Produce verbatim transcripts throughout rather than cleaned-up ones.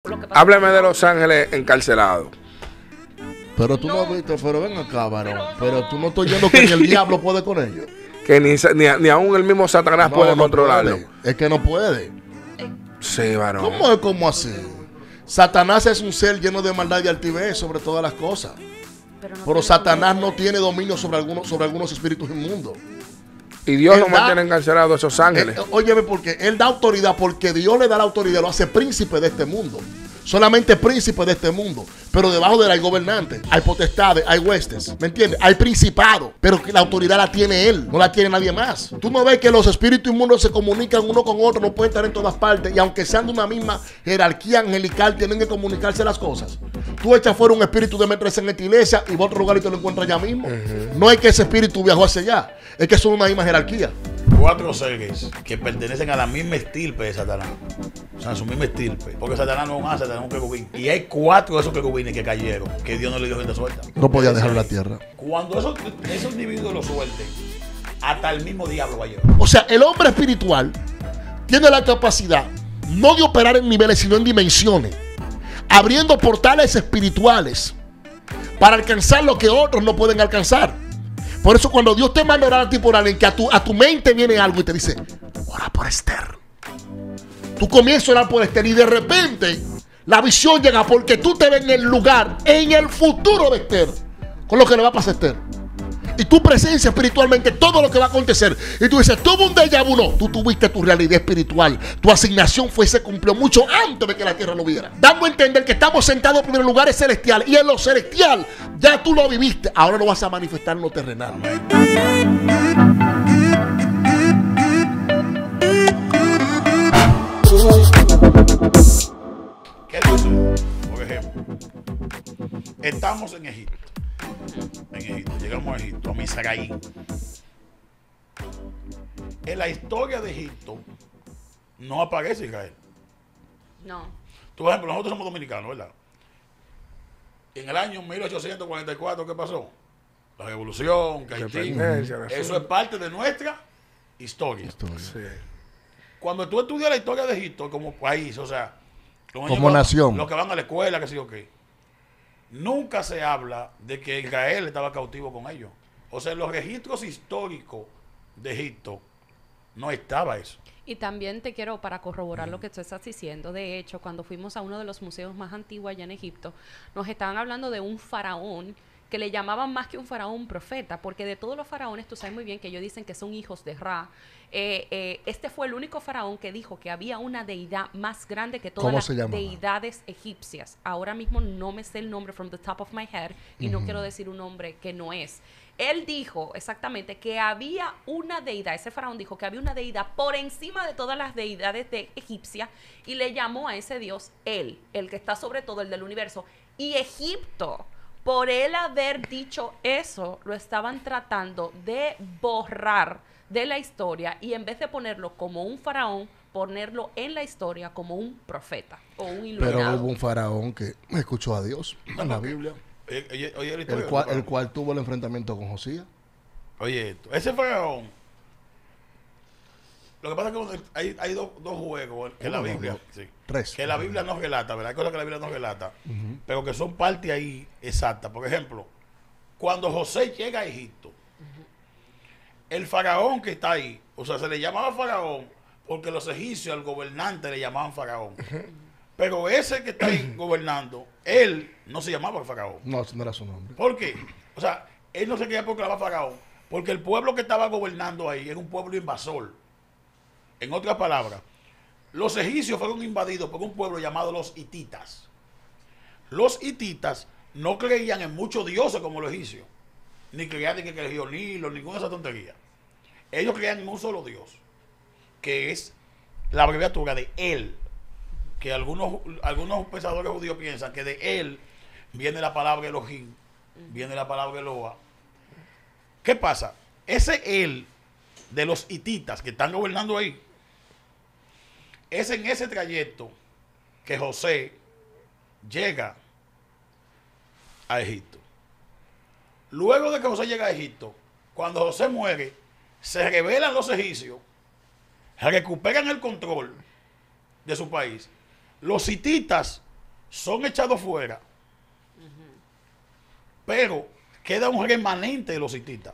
Lo que pasa Hábleme es que de no- los ángeles encarcelados. Pero tú no, No. viste, pero ven acá, varón. Pero Pero, no. tú no estás oyendo que ni el diablo puede con ellos. Que ni, sa- ni, a- ni aún el mismo Satanás No, puede no controlarlo. puede. Es que no puede. Sí, varón. ¿Cómo es como así? Satanás es un ser lleno de maldad y altivez sobre todas las cosas. Pero, no Pero tiene Satanás control. no tiene dominio sobre algunos, sobre algunos espíritus inmundos. Y Dios Él no da- mantiene encarcelados a esos ángeles. Eh, óyeme, porque Él da autoridad, porque Dios le da la autoridad, lo hace príncipe de este mundo. Solamente príncipe de este mundo. Pero debajo de él hay gobernantes, hay potestades, hay huestes. ¿Me entiendes? Hay principados. Pero que la autoridad la tiene él, no la tiene nadie más. Tú no ves que los espíritus inmundos se comunican uno con otro, no pueden estar en todas partes. Y aunque sean de una misma jerarquía angelical, tienen que comunicarse las cosas. Tú echas fuera un espíritu de meterse en esta iglesia y va a otro lugar y te lo encuentras allá mismo. No es que ese espíritu viajó hacia allá, es que son una misma jerarquía. Cuatro seres que pertenecen a la misma estirpe de Satanás. O sea, a su misma estirpe. Porque Satanás no es un ángel, Satanás es un querubín. Y hay cuatro de esos querubines que cayeron, que Dios no le dio gente suelta. No podía dejar la tierra. Cuando esos, esos individuos lo suelten, hasta el mismo diablo va a llevar. O sea, el hombre espiritual tiene la capacidad no de operar en niveles, sino en dimensiones, abriendo portales espirituales para alcanzar lo que otros no pueden alcanzar. Por eso cuando Dios te manda a orar a ti por alguien, que a tu, a tu mente viene algo y te dice, ora por Esther. Tú comienzas a orar por Esther y de repente la visión llega porque tú te ves en el lugar, en el futuro de Esther, con lo que le va a pasar a Esther. Y tú presencias espiritualmente todo lo que va a acontecer. Y tú dices, tuvo un déjà vu. No, tú tuviste tu realidad espiritual. Tu asignación fue y se cumplió mucho antes de que la tierra lo viera. Dando a entender que estamos sentados en lugares celestiales. Y en lo celestial ya tú lo viviste. Ahora lo vas a manifestar en lo terrenal. ¿Qué sucede? Por ejemplo, estamos en Egipto. En Egipto, llegamos a Egipto, a Misraín. En la historia de Egipto no aparece Israel. No. Tú, por ejemplo, nosotros somos dominicanos, ¿verdad? En el año mil ochocientos cuarenta y cuatro, ¿qué pasó? La revolución, que Haití. Independencia, la Eso es parte de nuestra historia. Sí. Cuando tú estudias la historia de Egipto como país, o sea, los niños Como que- nación. los que van a la escuela, que sí o qué, nunca se habla de que Israel estaba cautivo con ellos. O sea, en los registros históricos de Egipto no estaba eso. Y también te quiero, para corroborar lo que tú estás diciendo, de hecho, cuando fuimos a uno de los museos más antiguos allá en Egipto, nos estaban hablando de un faraón que le llamaban más que un faraón, un profeta, porque de todos los faraones, tú sabes muy bien que ellos dicen que son hijos de Ra. Eh, eh, este fue el único faraón que dijo que había una deidad más grande que todas ¿Cómo las se llamaba? deidades egipcias. Ahora mismo no me sé el nombre from the top of my head y no quiero decir un nombre que no es. Él dijo exactamente que había una deidad, ese faraón dijo que había una deidad por encima de todas las deidades de egipcia y le llamó a ese dios él, el que está sobre todo, el del universo. Y Egipto, por él haber dicho eso, lo estaban tratando de borrar de la historia y en vez de ponerlo como un faraón, ponerlo en la historia como un profeta o un iluminado. Pero hubo un faraón que escuchó a Dios en la Biblia, Oye, oye, oye la el historia, cual, ¿no? el cual tuvo el enfrentamiento con Josías. Oye, esto, ese faraón. Lo que pasa es que hay, hay dos, dos juegos que Uno, la no, Biblia, no. sí, Tres. que la Biblia no relata, ¿verdad? Hay cosas que la Biblia no relata, pero que son parte ahí exacta. Por ejemplo, cuando José llega a Egipto, el faraón que está ahí, o sea, se le llamaba faraón porque los egipcios al gobernante le llamaban faraón. Pero ese que está ahí gobernando, él no se llamaba faraón. No, ese no era su nombre. ¿Por qué? O sea, él no se quería proclamar faraón, porque el pueblo que estaba gobernando ahí era un pueblo invasor. En otras palabras, los egipcios fueron invadidos por un pueblo llamado los hititas. Los hititas no creían en muchos dioses como los egipcios, ni creían en que el río Nilo, ninguna de esas tonterías. Ellos creían en un solo Dios, que es la abreviatura de él, que algunos, algunos pensadores judíos piensan que de él viene la palabra Elohim, viene la palabra Eloa. ¿Qué pasa? Ese él de los hititas que están gobernando ahí, es en ese trayecto que José llega a Egipto. Luego de que José llega a Egipto, cuando José muere, se rebelan los egipcios, recuperan el control de su país. Los hititas son echados fuera, pero queda un remanente de los hititas.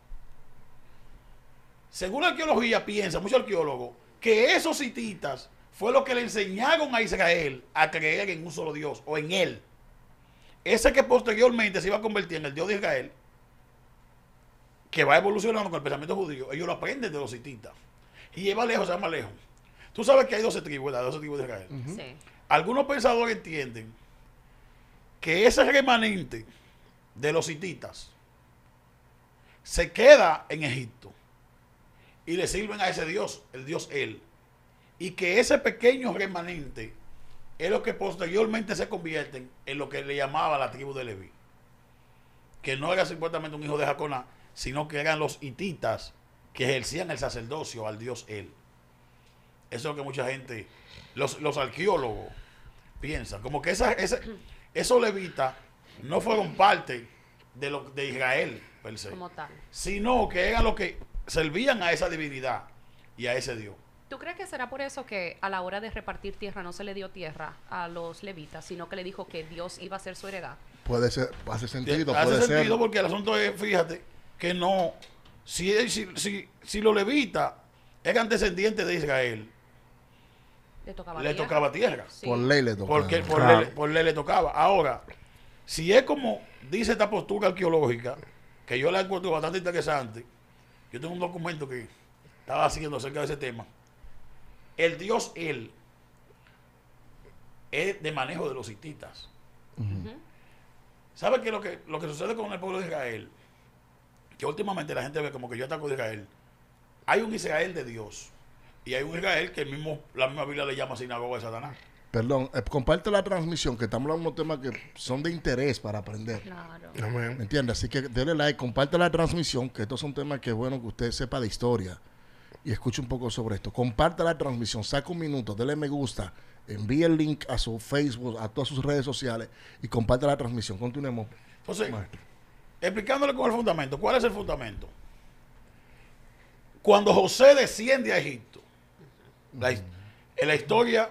Según la arqueología, piensa, muchos arqueólogos, que esos hititas fue lo que le enseñaron a Israel a creer en un solo Dios, o en él. Ese que posteriormente se iba a convertir en el Dios de Israel, que va evolucionando con el pensamiento judío, ellos lo aprenden de los hititas. Y lleva lejos, se llama lejos. Tú sabes que hay doce tribus, ¿verdad? doce tribus de Israel. Sí. Algunos pensadores entienden que ese remanente de los hititas se queda en Egipto y le sirven a ese Dios, el Dios él. Y que ese pequeño remanente es lo que posteriormente se convierten en lo que le llamaba la tribu de Leví. Que no era supuestamente un hijo de Jaconá, sino que eran los hititas que ejercían el sacerdocio al Dios él. Eso es lo que mucha gente, los, los arqueólogos piensan, como que esa, esa, esos levitas no fueron parte de, lo, de Israel per se, Como tal. sino que eran los que servían a esa divinidad y a ese Dios. ¿Tú crees que será por eso que a la hora de repartir tierra no se le dio tierra a los levitas, sino que le dijo que Dios iba a ser su heredad? Puede ser, hace sentido, Hace puede sentido ser. porque el asunto es, fíjate, que no, si, si, si, si los levitas eran descendientes de Israel, Le tocaba le tierra. tocaba tierra. Sí. Por ley le toca. Porque por, Claro. ley, por ley le tocaba. Ahora, si es como dice esta postura arqueológica, que yo la encuentro bastante interesante, yo tengo un documento que estaba haciendo acerca de ese tema. El Dios él es de manejo de los hititas. Ujú. ¿Sabe qué es lo que, lo que sucede con el pueblo de Israel? Que últimamente la gente ve como que yo ataco de Israel. Hay un Israel de Dios. Y hay un Israel que el mismo, la misma Biblia le llama sinagoga de Satanás. Perdón, eh, comparte la transmisión, que estamos hablando de temas que son de interés para aprender. Claro. ¿Me Amén. entiendes? Así que denle like, comparte la transmisión, que estos son temas que es bueno que usted sepa de historia y escuche un poco sobre esto. Comparte la transmisión, saca un minuto, dele me gusta, envíe el link a su Facebook, a todas sus redes sociales y comparte la transmisión. Continuemos. Entonces, Maestro. explicándole con el fundamento. ¿Cuál es el fundamento? Cuando José desciende a Egipto, la, his- en la historia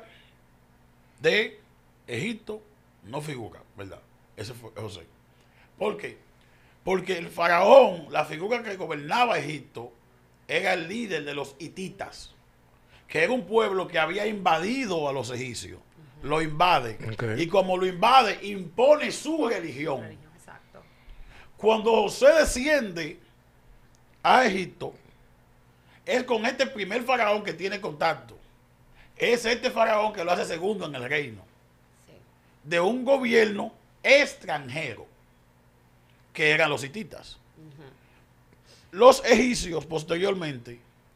de Egipto no figura, ¿verdad? Ese fue José. ¿Por qué? Porque el faraón, la figura que gobernaba Egipto, era el líder de los hititas, que era un pueblo que había invadido a los egipcios. Lo invade. Ok. Y como lo invade, impone su religión. Exacto. Cuando José desciende a Egipto, es con este primer faraón que tiene contacto. Es este faraón que lo hace segundo en el reino. Sí. De un gobierno extranjero, que eran los hititas. Los egipcios posteriormente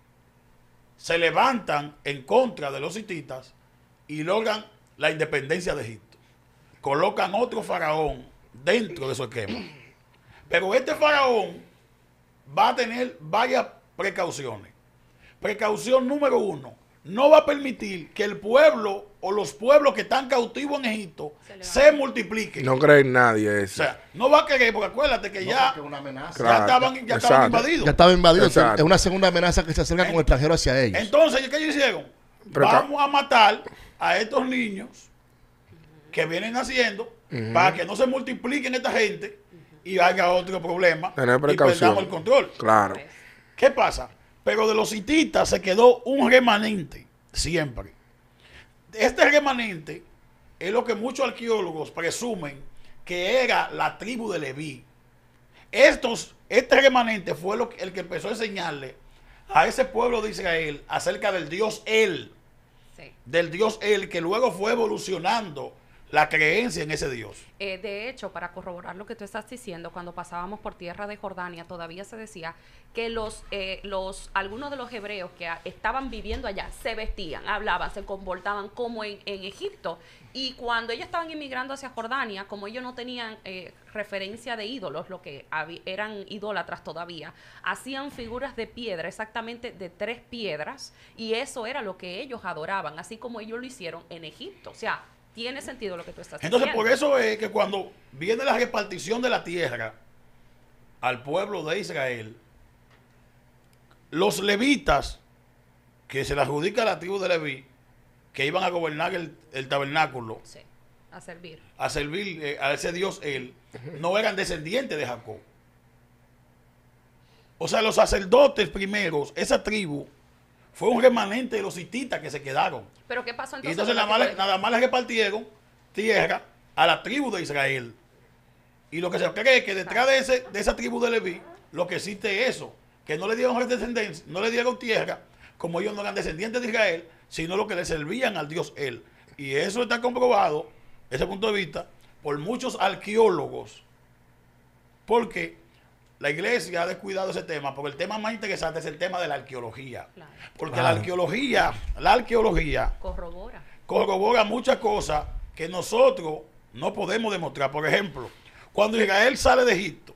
se levantan en contra de los hititas y logran la independencia de Egipto. Colocan otro faraón dentro de su esquema. Pero este faraón va a tener varias precauciones. Precaución número uno, no va a permitir que el pueblo o los pueblos que están cautivos en Egipto Se se, levanten. multipliquen. No cree en nadie O eso. sea, no va a querer, porque acuérdate que No, ya, porque es una amenaza. ya Claro, estaban, ya exacto. estaban invadidos. Ya estaba invadido, Exacto. es una segunda amenaza que se acerca con extranjero hacia ellos. Entonces, ¿qué ellos hicieron? Pero Vamos a matar a estos niños que vienen naciendo para que no se multipliquen esta gente y haya otro problema Tener y precaución. perdamos el control. Claro. Pues, ¿Qué pasa? Pero de los hititas se quedó un remanente siempre. Este remanente es lo que muchos arqueólogos presumen que era la tribu de Leví. Estos, este remanente fue lo que- el que empezó a enseñarle a ese pueblo de Israel acerca del Dios él, sí. del Dios él, que luego fue evolucionando la creencia en ese Dios. Eh, de hecho, para corroborar lo que tú estás diciendo, cuando pasábamos por tierra de Jordania, todavía se decía que los, eh, los, algunos de los hebreos que a- estaban viviendo allá se vestían, hablaban, se comportaban como en, en Egipto. Y cuando ellos estaban inmigrando hacia Jordania, como ellos no tenían eh, referencia de ídolos, lo que habi- eran idólatras todavía, hacían figuras de piedra, exactamente de tres piedras, y eso era lo que ellos adoraban, así como ellos lo hicieron en Egipto. O sea, tiene sentido lo que tú estás Entonces, diciendo. por eso es que cuando viene la repartición de la tierra al pueblo de Israel, los levitas, que se le adjudica a la tribu de Leví, que iban a gobernar el, el tabernáculo, Sí, A servir. a servir eh, a ese Dios él, no eran descendientes de Jacob. O sea, los sacerdotes primeros, esa tribu, fue un remanente de los hititas que se quedaron. Pero ¿qué pasó Y entonces? entonces con nada la más, le- tribu de- nada más le repartieron tierra a la tribu de Israel. Y lo que se cree es que detrás de, ese, de esa tribu de Leví, lo que existe es eso, que no le dieron descendencia, no le dieron tierra, como ellos no eran descendientes de Israel, sino lo que le servían al Dios él. Y eso está comprobado, ese punto de vista, por muchos arqueólogos, porque la iglesia ha descuidado ese tema, porque el tema más interesante es el tema de la arqueología. Claro. Porque Claro. la arqueología, la arqueología Corrobora. corrobora muchas cosas que nosotros no podemos demostrar. Por ejemplo, cuando Israel sale de Egipto,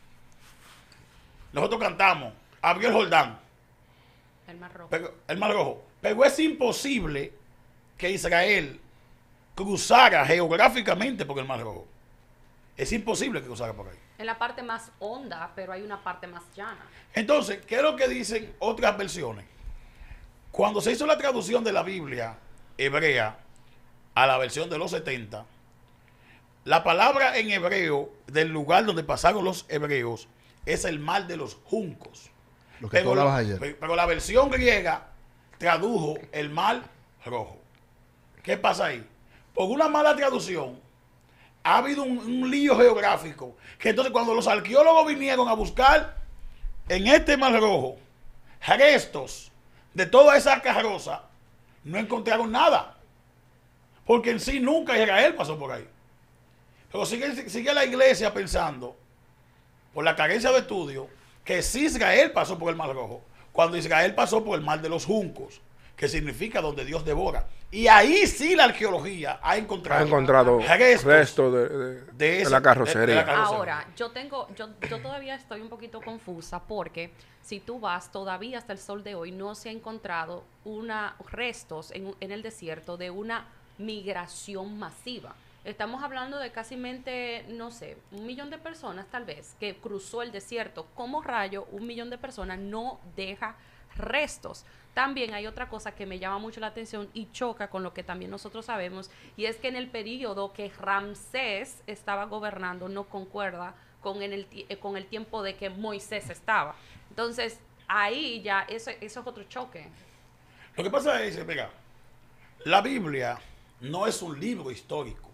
nosotros cantamos, abrió el Jordán, El Mar Rojo. pero, el Mar Rojo, pero es imposible que Israel cruzara geográficamente por el Mar Rojo. Es imposible que cruzara por ahí. En la parte más honda, pero hay una parte más llana. Entonces, ¿qué es lo que dicen otras versiones? Cuando se hizo la traducción de la Biblia hebrea a la versión de los setenta, la palabra en hebreo del lugar donde pasaron los hebreos es el mar de los juncos. Lo que tú la, hablabas ayer. pe- pero la versión griega tradujo el mar rojo. ¿Qué pasa ahí? Por una mala traducción, ha habido un, un lío geográfico, que entonces cuando los arqueólogos vinieron a buscar en este mar rojo restos de toda esa carroza, no encontraron nada. Porque en sí nunca Israel pasó por ahí. Pero sigue, sigue la iglesia pensando, por la carencia de estudio, que sí Israel pasó por el mar rojo, cuando Israel pasó por el mar de los juncos, que significa donde Dios devora. Y ahí sí la arqueología ha encontrado, Ha encontrado restos restos de, de- de de ese- la de- carrocería. de la carrocería. Ahora, yo tengo, yo, yo todavía estoy un poquito confusa porque si tú vas, todavía hasta el sol de hoy no se ha encontrado una restos en, en el desierto de una migración masiva. Estamos hablando de casi, no sé, un millón de personas tal vez que cruzó el desierto. ¿Cómo rayo un millón de personas no deja restos? También hay otra cosa que me llama mucho la atención y choca con lo que también nosotros sabemos, y es que en el periodo que Ramsés estaba gobernando no concuerda con, en el, ti- eh, con el tiempo de que Moisés estaba. Entonces, ahí ya eso, eso es otro choque. Lo que pasa es, mira, la Biblia no es un libro histórico.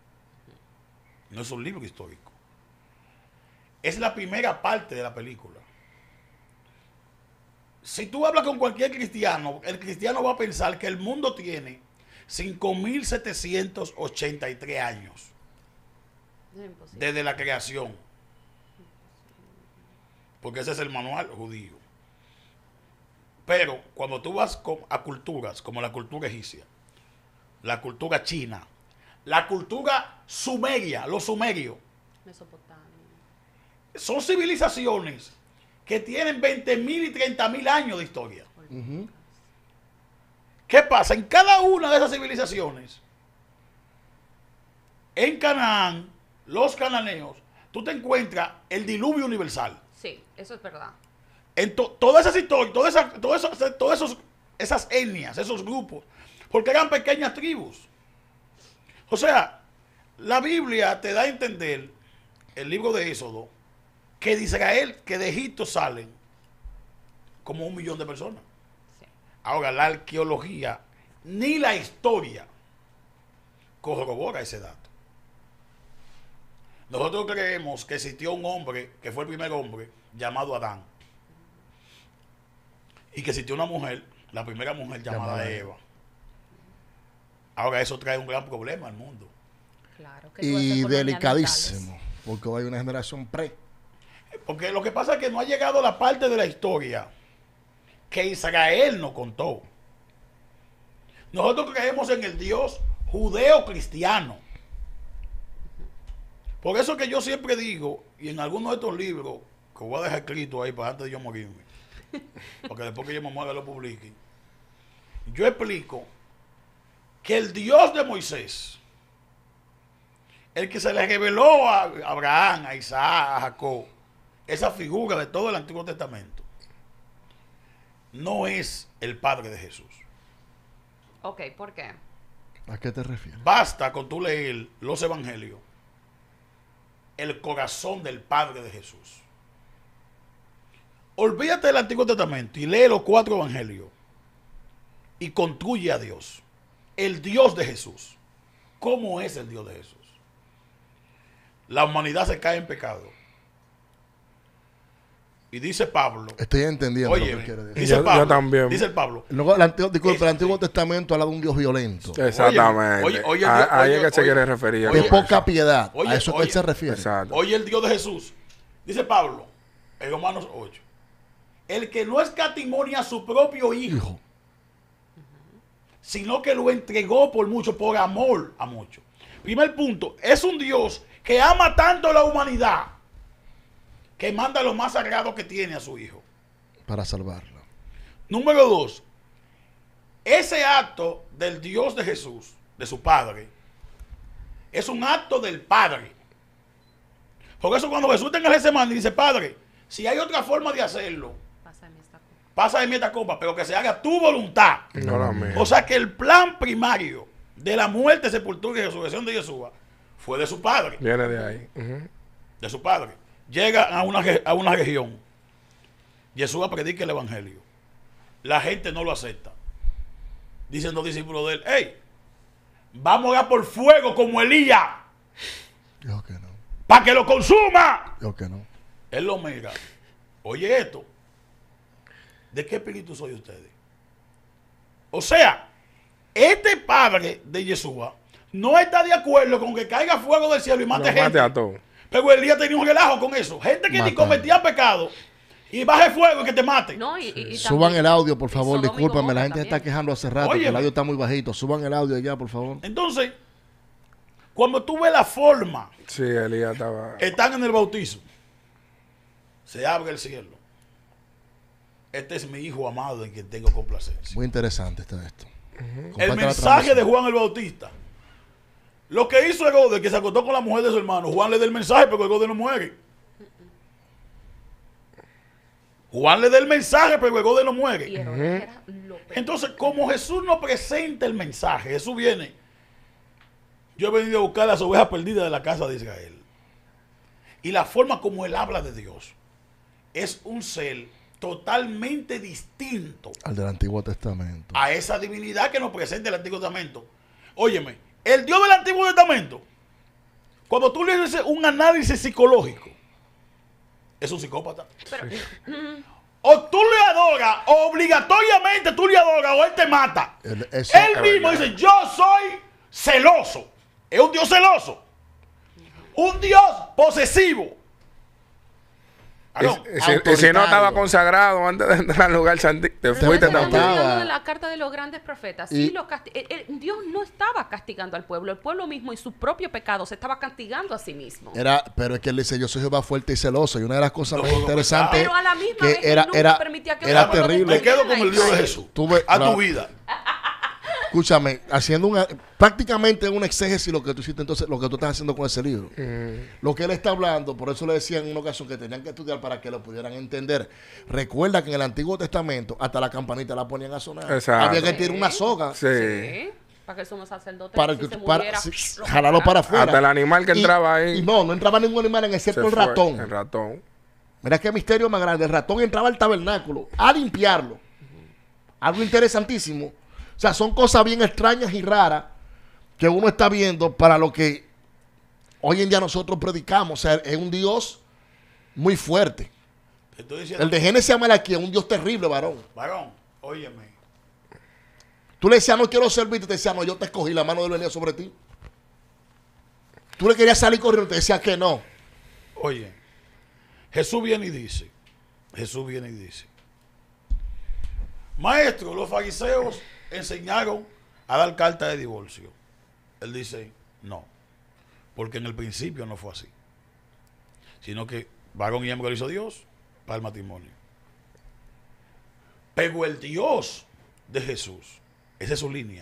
No es un libro histórico. Es la primera parte de la película. Si tú hablas con cualquier cristiano, el cristiano va a pensar que el mundo tiene cinco mil setecientos ochenta y tres años Es imposible. desde la creación. Porque ese es el manual judío. Pero cuando tú vas con- a culturas como la cultura egipcia, la cultura china, la cultura sumeria, los sumerios, Mesopotamia. son civilizaciones que tienen veinte mil y treinta mil años de historia. ¿Qué pasa? En cada una de esas civilizaciones, en Canaán, los cananeos, tú te encuentras el diluvio universal. Sí, eso es verdad. En to- todas esas historias, todas esas, todas esas, todas esos- esas etnias, esos grupos, porque eran pequeñas tribus. O sea, la Biblia te da a entender, el libro de Éxodo, que de Israel, que de Egipto salen como un millón de personas. Sí. Ahora, la arqueología ni la historia corrobora ese dato. Nosotros creemos que existió un hombre, que fue el primer hombre, llamado Adán. Y que existió una mujer, la primera mujer llamada Llamada Eva. Ahora eso trae un gran problema al mundo. Claro. que tú haces Y colonias delicadísimo, mentales. porque hay una generación pre. Porque lo que pasa es que no ha llegado la parte de la historia que Israel nos contó. Nosotros creemos en el Dios judeo-cristiano. Por eso que yo siempre digo, y en algunos de estos libros, que voy a dejar escrito ahí para antes de yo morirme, porque después que yo me muera lo publique, yo explico que el Dios de Moisés, el que se le reveló a Abraham, a Isaac, a Jacob, esa figura de todo el Antiguo Testamento, no es el Padre de Jesús. Ok, ¿por qué? ¿A qué te refieres? Basta con tú leer los evangelios, el corazón del Padre de Jesús. Olvídate del Antiguo Testamento y lee los cuatro evangelios y construye a Dios, el Dios de Jesús. ¿Cómo es el Dios de Jesús? La humanidad se cae en pecado. Y dice Pablo, Estoy entendiendo oye, lo que quiere decir. dice Yo- Pablo, yo también. dice el Pablo, Luego, el Antiguo, disculpe, Este- el Antiguo Testamento habla de un Dios violento. Exactamente. Oye, oye, A- oye, ahí es oye, que se oye, quiere referir. De oye, poca piedad. oye, a eso que oye. él se refiere. Exacto. oye el Dios de Jesús. Dice Pablo, en Romanos ocho, el que no escatimonia a su propio hijo, Hijo. sino que lo entregó por mucho, por amor a muchos. Primer punto, es un Dios que ama tanto a la humanidad que manda lo más sagrado que tiene a su hijo. Para salvarlo. Número dos, ese acto del Dios de Jesús, de su Padre, es un acto del Padre. Por eso cuando Jesús está en el Getsemaní dice, Padre, si hay otra forma de hacerlo, Pásame esta copa. pasa de mí esta copa, pero que se haga tu voluntad. No la mía. O sea que el plan primario de la muerte, sepultura y resurrección de Yeshua fue de su Padre. Viene de ahí. Ujú. De su Padre. Llega a una, re- a una región. Yeshua predica el Evangelio. La gente no lo acepta. Dicen los discípulos de él, hey, vamos a dar por fuego como Elías, Dijo que no. para que lo consuma. Dijo que no. Él lo mira. Oye esto. ¿De qué espíritu soy ustedes? O sea, este padre de Yeshua no está de acuerdo con que caiga fuego del cielo y mate Lo gente. mate a todos. Pero Elías tenía un relajo con eso. Gente que ni Matando. cometía pecado y baje fuego y que te mate. No, y, y- y Suban también- el audio, por y favor. Sodoma y Discúlpame, la Gomorra gente está también. quejando hace rato que Óyeme. el audio está muy bajito. Suban el audio ya, por favor. Entonces, cuando tú ves la forma, Sí, Elías estaba. están en el bautizo, se abre el cielo. Este es mi hijo amado en quien tengo complacencia. Muy interesante está esto. El Comparte la mensaje de transmisión. Juan el Bautista. Lo que hizo Herodes, que se acostó con la mujer de su hermano, Juan le da el mensaje, pero Herodes no muere. Juan le da el mensaje, pero Herodes no Y muere. Herodes era lo peor. Entonces, como Jesús no presenta el mensaje, Jesús viene. Yo he venido a buscar las ovejas perdidas de la casa de Israel. Y la forma como él habla de Dios es un ser totalmente distinto Al del Antiguo Testamento. a esa divinidad que nos presenta el Antiguo Testamento. Óyeme, el Dios del Antiguo Testamento, cuando tú le haces un análisis psicológico, es un psicópata. Pero, O tú le adoras, o obligatoriamente tú le adoras, o él te mata. El- eso- Él mismo dice, yo soy celoso. Es un Dios celoso. Un Dios posesivo. Ah, no. Y, y si, y si no estaba consagrado antes de entrar al lugar santísimo, te pero fuiste estamos también. también. hablando de la carta de los grandes profetas. Sí, Y- lo casti- el- el- Dios no estaba castigando al pueblo. El pueblo mismo y su propio pecado se estaba castigando a sí mismo. Era, pero es que él dice, yo soy Jehová fuerte y celoso. Y una de las cosas No, más no, interesantes Pero a la misma que vez él era, nunca era, permitía que era el pueblo terrible. Me quedo con el Dios de Jesús. Tú ves, a la- tu vida. Escúchame, haciendo una, prácticamente un exégesis lo que tú hiciste entonces, lo que tú estás haciendo con ese libro. Lo que él está hablando, por eso le decía en una ocasión que tenían que estudiar para que lo pudieran entender. Recuerda que en el Antiguo Testamento hasta la campanita la ponían a sonar. Exacto. Había que tirar una soga Sí. Sí, para que el sumo sacerdote para si que se tú- para, muriera, sí, lo jalarlo para matara. afuera. Hasta el animal que Y- entraba ahí. Y no, no entraba ningún animal en excepto se el fue. ratón. El ratón. Mira qué misterio más grande. El ratón entraba al tabernáculo a limpiarlo. Algo interesantísimo. O sea, son cosas bien extrañas y raras que uno está viendo para lo que hoy en día nosotros predicamos. O sea, es un Dios muy fuerte. Te estoy diciendo, El de Génesis a Malaquía es un Dios terrible, varón. varón, óyeme. Tú le decías, no quiero servirte, te decía, no, yo te escogí, la mano de él venía sobre ti. Tú le querías salir corriendo, te decía que no. Oye, Jesús viene y dice, Jesús viene y dice, maestro, los fariseos enseñaron a dar carta de divorcio. Él dice, no, porque en el principio no fue así, sino que varón y hembra lo hizo Dios para el matrimonio. Pero el Dios de Jesús, esa es su línea.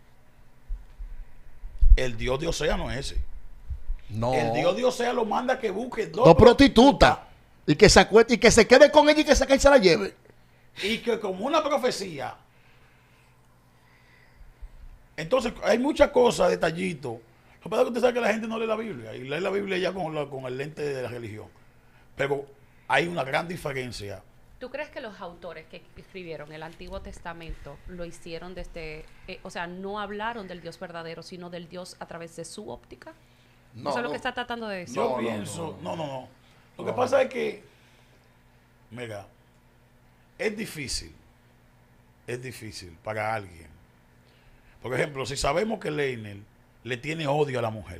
El Dios de Osea no es ese. No. El Dios de Osea lo manda a que busque dos, Dos prostitutas. Y que se acueste y que se quede con ella y que se, que se la lleve. y que como una profecía Entonces, hay muchas cosas, detallitos. Lo que pasa es que usted sabe que la gente no lee la Biblia. Y lee la Biblia ya con, la- con el lente de la religión. Pero hay una gran diferencia. ¿Tú crees que los autores que escribieron el Antiguo Testamento lo hicieron desde, eh, o sea, no hablaron del Dios verdadero, sino del Dios a través de su óptica? No, Eso es lo no. que está tratando de decir. Yo No, no, pienso, no, no, no. Lo No. que pasa es que, mira, es difícil, es difícil para alguien. Por ejemplo, si sabemos que Leiner le tiene odio a la mujer,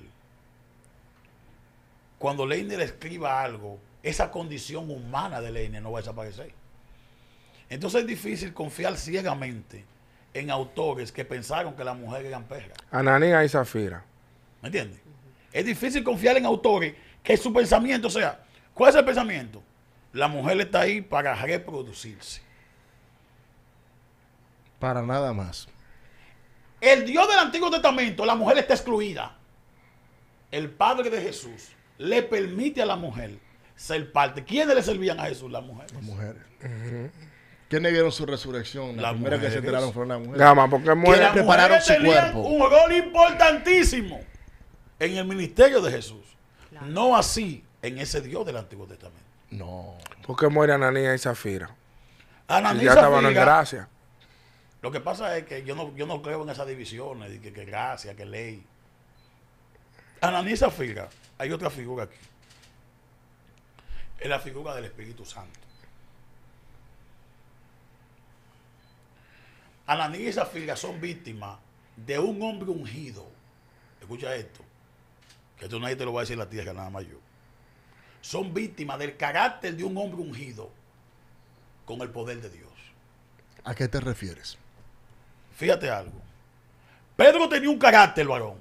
cuando Leiner escriba algo, esa condición humana de Leiner no va a desaparecer. Entonces es difícil confiar ciegamente en autores que pensaron que las mujeres eran perras. Ananías y Zafira. ¿Me entiendes? Es difícil confiar en autores que su pensamiento, o sea, ¿cuál es el pensamiento? La mujer está ahí para reproducirse. Para nada más. El Dios del Antiguo Testamento, la mujer está excluida. El Padre de Jesús le permite a la mujer ser parte. ¿Quiénes le servían a Jesús? Las mujeres. Las mujeres. ¿Quiénes vieron su resurrección? La Las primera que se mujeres. enteraron fueron las mujeres. Gama, porque Que muere. las prepararon mujeres su tenían cuerpo. un rol importantísimo en el ministerio de Jesús. Claro. No así en ese Dios del Antiguo Testamento. No. Porque muere Ananías y Zafira. Y Ananías ya estaban en Zafira, gracia. lo que pasa es que yo no, yo no creo en esas divisiones, de que, que gracia, que ley. Ananías y Zafira, hay otra figura aquí. Es la figura del Espíritu Santo. Ananías y Zafira son víctimas de un hombre ungido. Escucha esto, que esto nadie te lo va a decir en la tierra, nada más yo. Son víctimas del carácter de un hombre ungido con el poder de Dios. ¿A qué te refieres? Fíjate algo. Pedro tenía un carácter, varón.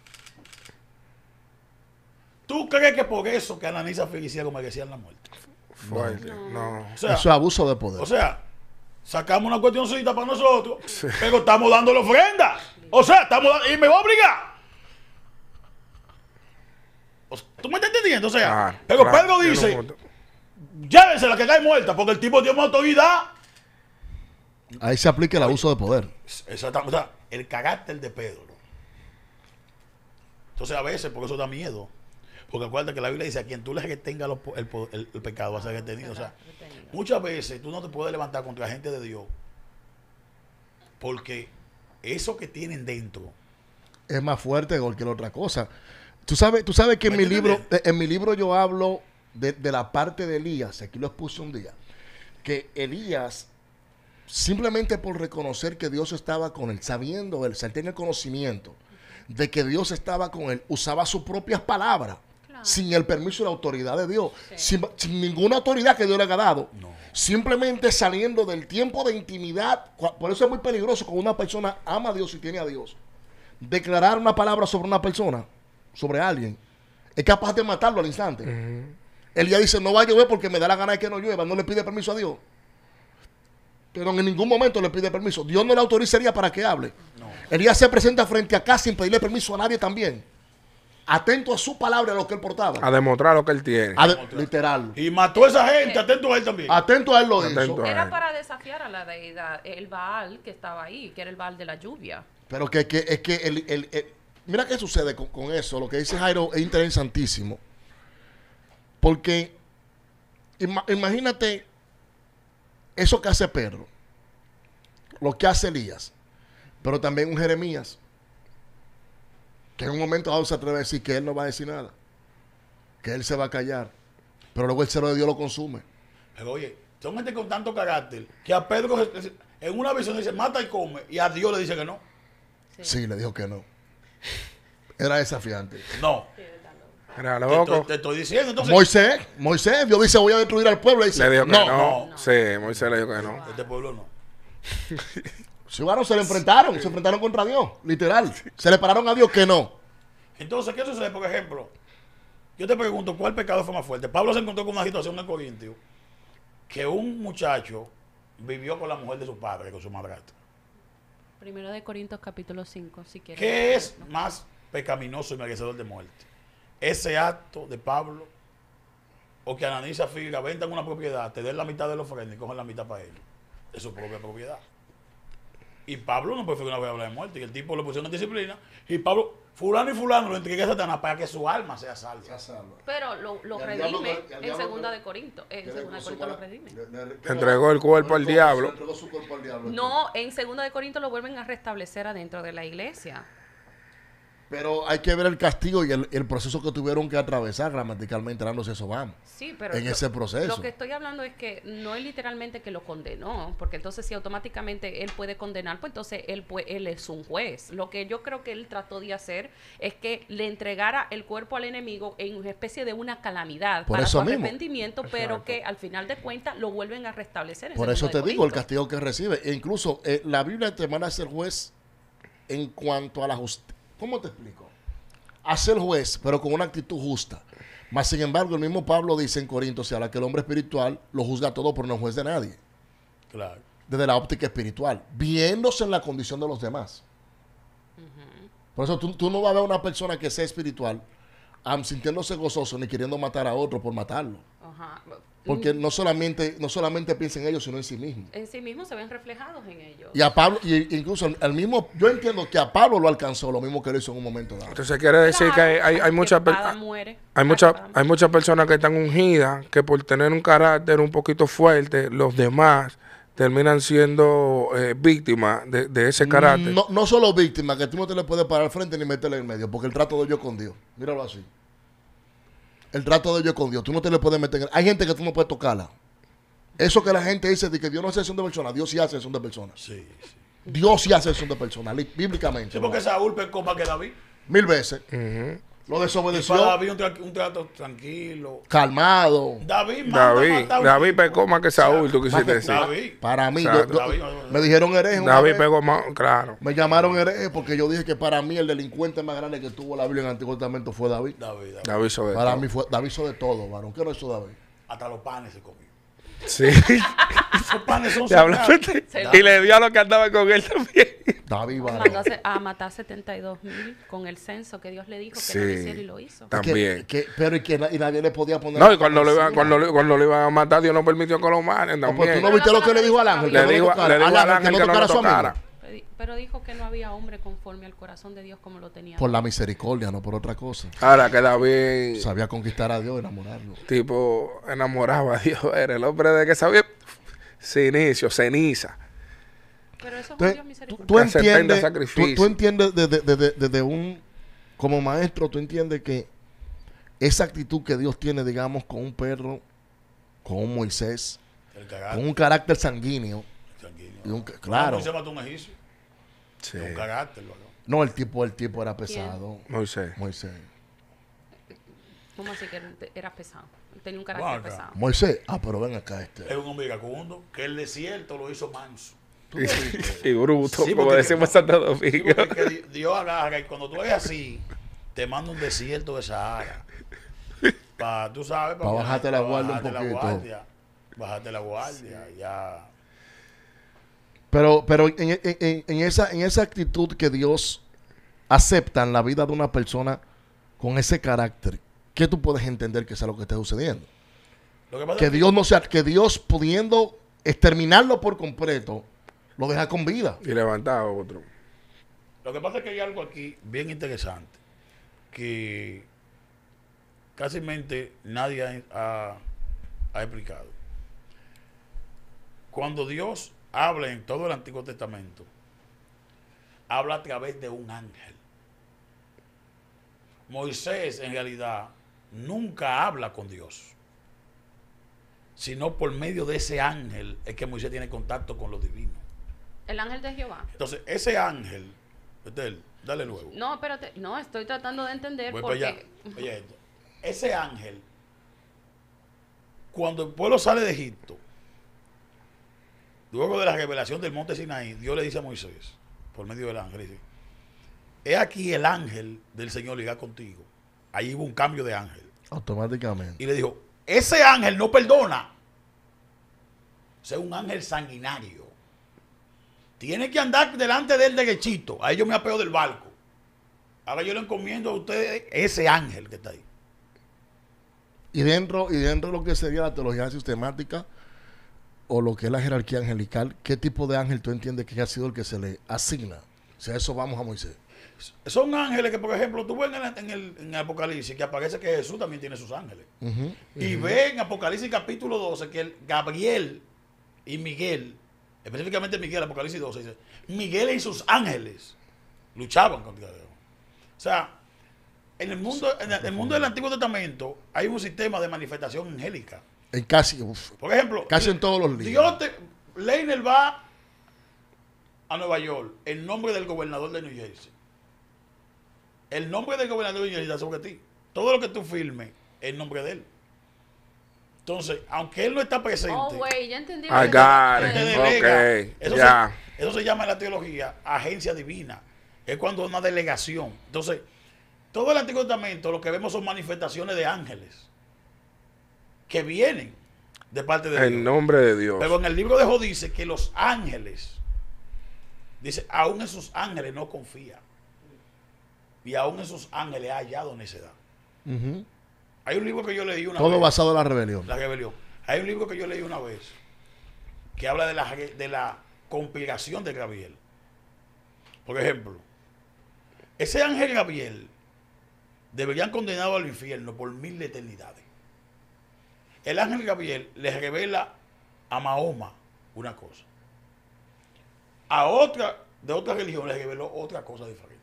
¿Tú crees que por eso que Ananías y Zafira hicieron merecían la muerte? Fuerte. No. O sea, Eso es abuso de poder. o sea, sacamos una cuestioncita para nosotros, pero estamos dando la ofrenda. O sea, estamos dando, y me va a obligar. O sea, ¿tú me estás entendiendo? O sea, Ah, pero claro, Pedro tiene un dice, punto. llévense la que cae muerta, porque el tipo tiene una autoridad. Ahí se aplica el abuso de poder. Exactamente. O sea, el carácter de Pedro. Entonces, a veces, por eso da miedo. Porque acuérdate que la Biblia dice: a quien tú le retengas los po- el, po- el- el pecado va a ser retenido. O sea, Retenido. muchas veces tú no te puedes levantar contra gente de Dios. Porque eso que tienen dentro. Es más fuerte que cualquier otra cosa. Tú sabes, tú sabes que en ¿Me mi entiendes libro, eh, en mi libro yo hablo de, de la parte de Elías, aquí lo expuse un día, que Elías, simplemente por reconocer que Dios estaba con él, sabiendo él, él tenía el conocimiento de que Dios estaba con él, usaba sus propias palabras, Claro. sin el permiso y la autoridad de Dios, Sí. sin, sin ninguna autoridad que Dios le haya dado. No. Simplemente saliendo del tiempo de intimidad. Cu- Por eso es muy peligroso cuando una persona ama a Dios y tiene a Dios. Declarar una palabra sobre una persona, sobre alguien, es capaz de matarlo al instante. Él ya dice: no va a llover porque me da la gana de que no llueva. No le pide permiso a Dios. Pero en ningún momento le pide permiso. Dios no le autorizaría para que hable. No. Elías se presenta frente a acá sin pedirle permiso a nadie también. Atento a su palabra, a lo que él portaba. A demostrar lo que él tiene. A de- literal. Y mató a esa gente, atento a él también. Atento a él lo Atento hizo. a- Era para desafiar a la deidad, el Baal que estaba ahí, que era el Baal de la lluvia. Pero que, que- es que el, el- el- mira qué sucede con, con eso. Lo que dice Jairo es interesantísimo. Porque ima- imagínate eso que hace Pedro, lo que hace Elías, pero también un Jeremías, que en un momento dado se atreve a decir que él no va a decir nada, que él se va a callar, pero luego el celo de Dios lo consume. Pero oye, son gente con tanto carácter que a Pedro se- en una visión dice: mata y come, y a Dios le dice que no. Sí, le dijo que no. Era desafiante. No. Era Te estoy, loco. te estoy diciendo. Entonces, Moisés, Moisés, Dios dice: voy a destruir al pueblo. Y dice: Le dijo que no, no. no. Sí, Moisés le dijo que no. este pueblo no. Si bueno, se le enfrentaron, se enfrentaron contra Dios, literal. Se le pararon a Dios que no. Entonces, ¿qué sucede? Por ejemplo, yo te pregunto, ¿cuál pecado fue más fuerte? Pablo se encontró con una situación en Corintio que un muchacho vivió con la mujer de su padre, con su madrastra. Primero de Corintios capítulo cinco, si quieres. ¿Qué es más pecaminoso y merecedor de muerte? ¿Ese acto de Pablo o que Ananías y Zafira vendan una propiedad, te den la mitad de los ofrenda y cojan la mitad para ellos, de su propia propiedad? Y Pablo no prefirió una vez hablar de muerte. Y el tipo le pusieron en disciplina. Y Pablo, fulano y fulano lo entregué a Satanás para que su alma sea salva. Pero lo, lo Y al diablo redime que- y al en diablo segunda que- de Corinto. En que le segunda de Corinto lo redime. le- le- le- Entregó el cuerpo al le- diablo. le entregó su cuerpo al diablo. No, en segunda de Corinto lo vuelven a restablecer adentro de la iglesia. Pero hay que ver el castigo y el, el proceso que tuvieron que atravesar gramaticalmente, dándose eso vamos. Sí, pero En lo- ese proceso. Lo que estoy hablando es que no es literalmente que lo condenó, porque entonces si automáticamente él puede condenar, pues entonces él, pue- él es un juez. Lo que yo creo que él trató de hacer es que le entregara el cuerpo al enemigo en una especie de una calamidad Por para eso su mismo. arrepentimiento, pero que al final de cuentas lo vuelven a restablecer. En Por eso segunda te de digo, el Corinto. castigo que recibe. E incluso eh, la Biblia te manda a ser juez en cuanto a la justicia. ¿Cómo te explico? A ser juez, pero con una actitud justa. Mas, sin embargo, el mismo Pablo dice en Corinto, se habla que el hombre espiritual lo juzga todo, pero no es juez de nadie. Claro. Desde la óptica espiritual, viéndose en la condición de los demás. Por eso tú, tú no vas a ver a una persona que sea espiritual am, sintiéndose gozoso ni queriendo matar a otro por matarlo. Ajá. Porque Mm, no solamente, no solamente piensa en ellos, sino en sí mismo. en sí mismos se ven reflejados en ellos. Y a Pablo, y incluso el mismo, yo entiendo que a Pablo lo alcanzó lo mismo que él hizo en un momento dado. Entonces quiere decir que hay, hay, hay muchas per- Espada muere. hay muchas Espada hay muchas personas que están ungidas que por tener un carácter un poquito fuerte, los demás terminan siendo eh, víctimas de, de ese carácter. No, no solo víctima, que tú no te le puedes parar al frente ni meterle en medio, porque el trato de ellos con Dios, míralo así. El trato de ellos con Dios, tú no te le puedes meter en... Hay gente que tú no puedes tocarla. Eso que la gente dice de que Dios no hace excepción de personas, Dios sí hace excepción de personas. Sí, sí. Dios sí hace excepción de personas, li- bíblicamente. Sí, porque Saúl pecó más que David. Mil veces. Ujú. Lo Y desobedeció, para David un, tra- un trato tranquilo. calmado. David manda a David, matar a un David tipo. pecó más que Saúl, tú Más quisiste que- decir. David. Para mí, Exacto. yo- yo- David, no, no, no. me dijeron hereje una David vez. pegó más, claro. Me llamaron hereje porque yo dije que para mí el delincuente más grande que tuvo la Biblia en el Antiguo Testamento fue David. David, David. David hizo de Para todo. mí fue, David hizo de todo, varón. ¿Qué no hizo David? Hasta los panes se comió. Sí. Esos panes son Te hablo- sagrados. y le dio a los que andaban con él también. David, varón. Mandó a, hacer- a matar setenta y dos mil con el censo que Dios le dijo que Sí. no lo hiciera y lo hizo. Ta- Que- También. que- pero y que na- y nadie le podía poner. No, y cuando lo, iban, encima. cuando, lo- cuando lo iban a matar, Dios no permitió que lo maten No, pues también. tú no viste lo que le dijo al ángel. Le que no dijo, tocara. le dijo al ángel que no tocara lo a su amigo. tocara. Pero di- Pero dijo que no había hombre conforme al corazón de Dios como lo tenía. Por la misericordia, no por otra cosa. Ahora que David, Sabía conquistar a Dios, enamorarlo. tipo, enamoraba a Dios, era el hombre de que sabía, sinicio, ceniza. Pero eso es un Entonces, Dios tú, misericordioso. tú Que setenta entiendes, tú, sacrificios. tú entiendes desde, desde- desde un, como maestro, tú entiendes que esa actitud que Dios tiene, digamos, con un perro, con un Moisés, El carácter. con un carácter sanguíneo, sanguíneo. y un, claro, Se mató un egipcio. Sí. Un carácter, loco. no, el tipo, el tipo era pesado, Moisés. Moisés. ¿Cómo así que era- era pesado? Tenía un carácter Bueno, pesado. Moisés, ah, pero ven acá este. Es un hombre iracundo que el desierto lo hizo manso. Tú lo viste. Y bruto, Sí, como porque- decimos en Santo Sí, Domingo. porque que Di- Dios agarra y cuando tú eres así, te manda un desierto de Sahara. Pa, tú sabes, Pa' bajarte la guardia un bajarte la poquito. guardia. Bajarte la guardia, ya. Pero, pero en, en- en- en esa, en esa actitud que Dios acepta en la vida de una persona con ese carácter, ¿qué tú puedes entender que sea lo que está sucediendo? Lo que pasa Que es que Dios no sea, que Dios pudiendo exterminarlo por completo, lo deja con vida. Y levantaba otro. Lo que pasa es que hay algo aquí bien interesante que casi nadie ha, ha- ha explicado. Cuando Dios habla en todo el Antiguo Testamento, habla a través de un ángel. Moisés en realidad nunca habla con Dios, sino por medio de ese ángel es que Moisés tiene contacto con lo divino. El ángel de Jehová. Entonces, ese ángel, Betel, dale luego. No, espérate. No, estoy tratando de entender Voy para porque... allá. Oye esto. Ese ángel, cuando el pueblo sale de Egipto, luego de la revelación del monte Sinaí, Dios le dice a Moisés, por medio del ángel, dice, he aquí el ángel del Señor irá contigo. Ahí hubo un cambio de ángel. Automáticamente. Y le dijo, ese ángel no perdona. O sea, un ángel sanguinario. Tiene que andar delante de él derechito. Ahí yo me apeo del barco. Ahora yo le encomiendo a ustedes ese ángel que está ahí. Y dentro, y dentro de lo que sería la teología sistemática, o lo que es la jerarquía angelical, ¿qué tipo de ángel tú entiendes que ha sido el que se le asigna? O sea, eso vamos a Moisés. Son ángeles que, por ejemplo, tú ves en el, en el, en el Apocalipsis que aparece que Jesús también tiene sus ángeles. Ujú. Y ve en Apocalipsis capítulo doce que el Gabriel y Miguel, específicamente Miguel, Apocalipsis doce, dice, Miguel y sus ángeles luchaban contra Dios. O sea, en el mundo, en el, el mundo del Antiguo Testamento hay un sistema de manifestación angélica. En casi, uf, Por ejemplo, casi en todos los libros. Dios te, Leiner va a Nueva York en nombre del gobernador de New Jersey. El nombre del gobernador de New Jersey está sobre ti. Todo lo que tú firmes es en nombre de él. Entonces, aunque él no está presente, Oh, güey, ya entendí. I lo que got tú it. te dices. delega. Ok, Eso, ya. se, eso se llama en la teología agencia divina. Es cuando una delegación. Entonces, todo el Antiguo Testamento lo que vemos son manifestaciones de ángeles que vienen de parte de En Dios. nombre de Dios. Pero en el libro de Job dice que los ángeles, dice, aún en sus ángeles no confía. Y aún en sus ángeles ha hallado necedad. Ujú. Hay un libro que yo leí una Todo vez. basado en la rebelión. La rebelión. Hay un libro que yo leí una vez que habla de la, de la compilación de Gabriel. Por ejemplo, ese ángel Gabriel deberían condenarlo al infierno por mil de eternidades. El ángel Gabriel le revela a Mahoma una cosa. A otra, de otra religión, le reveló otra cosa diferente.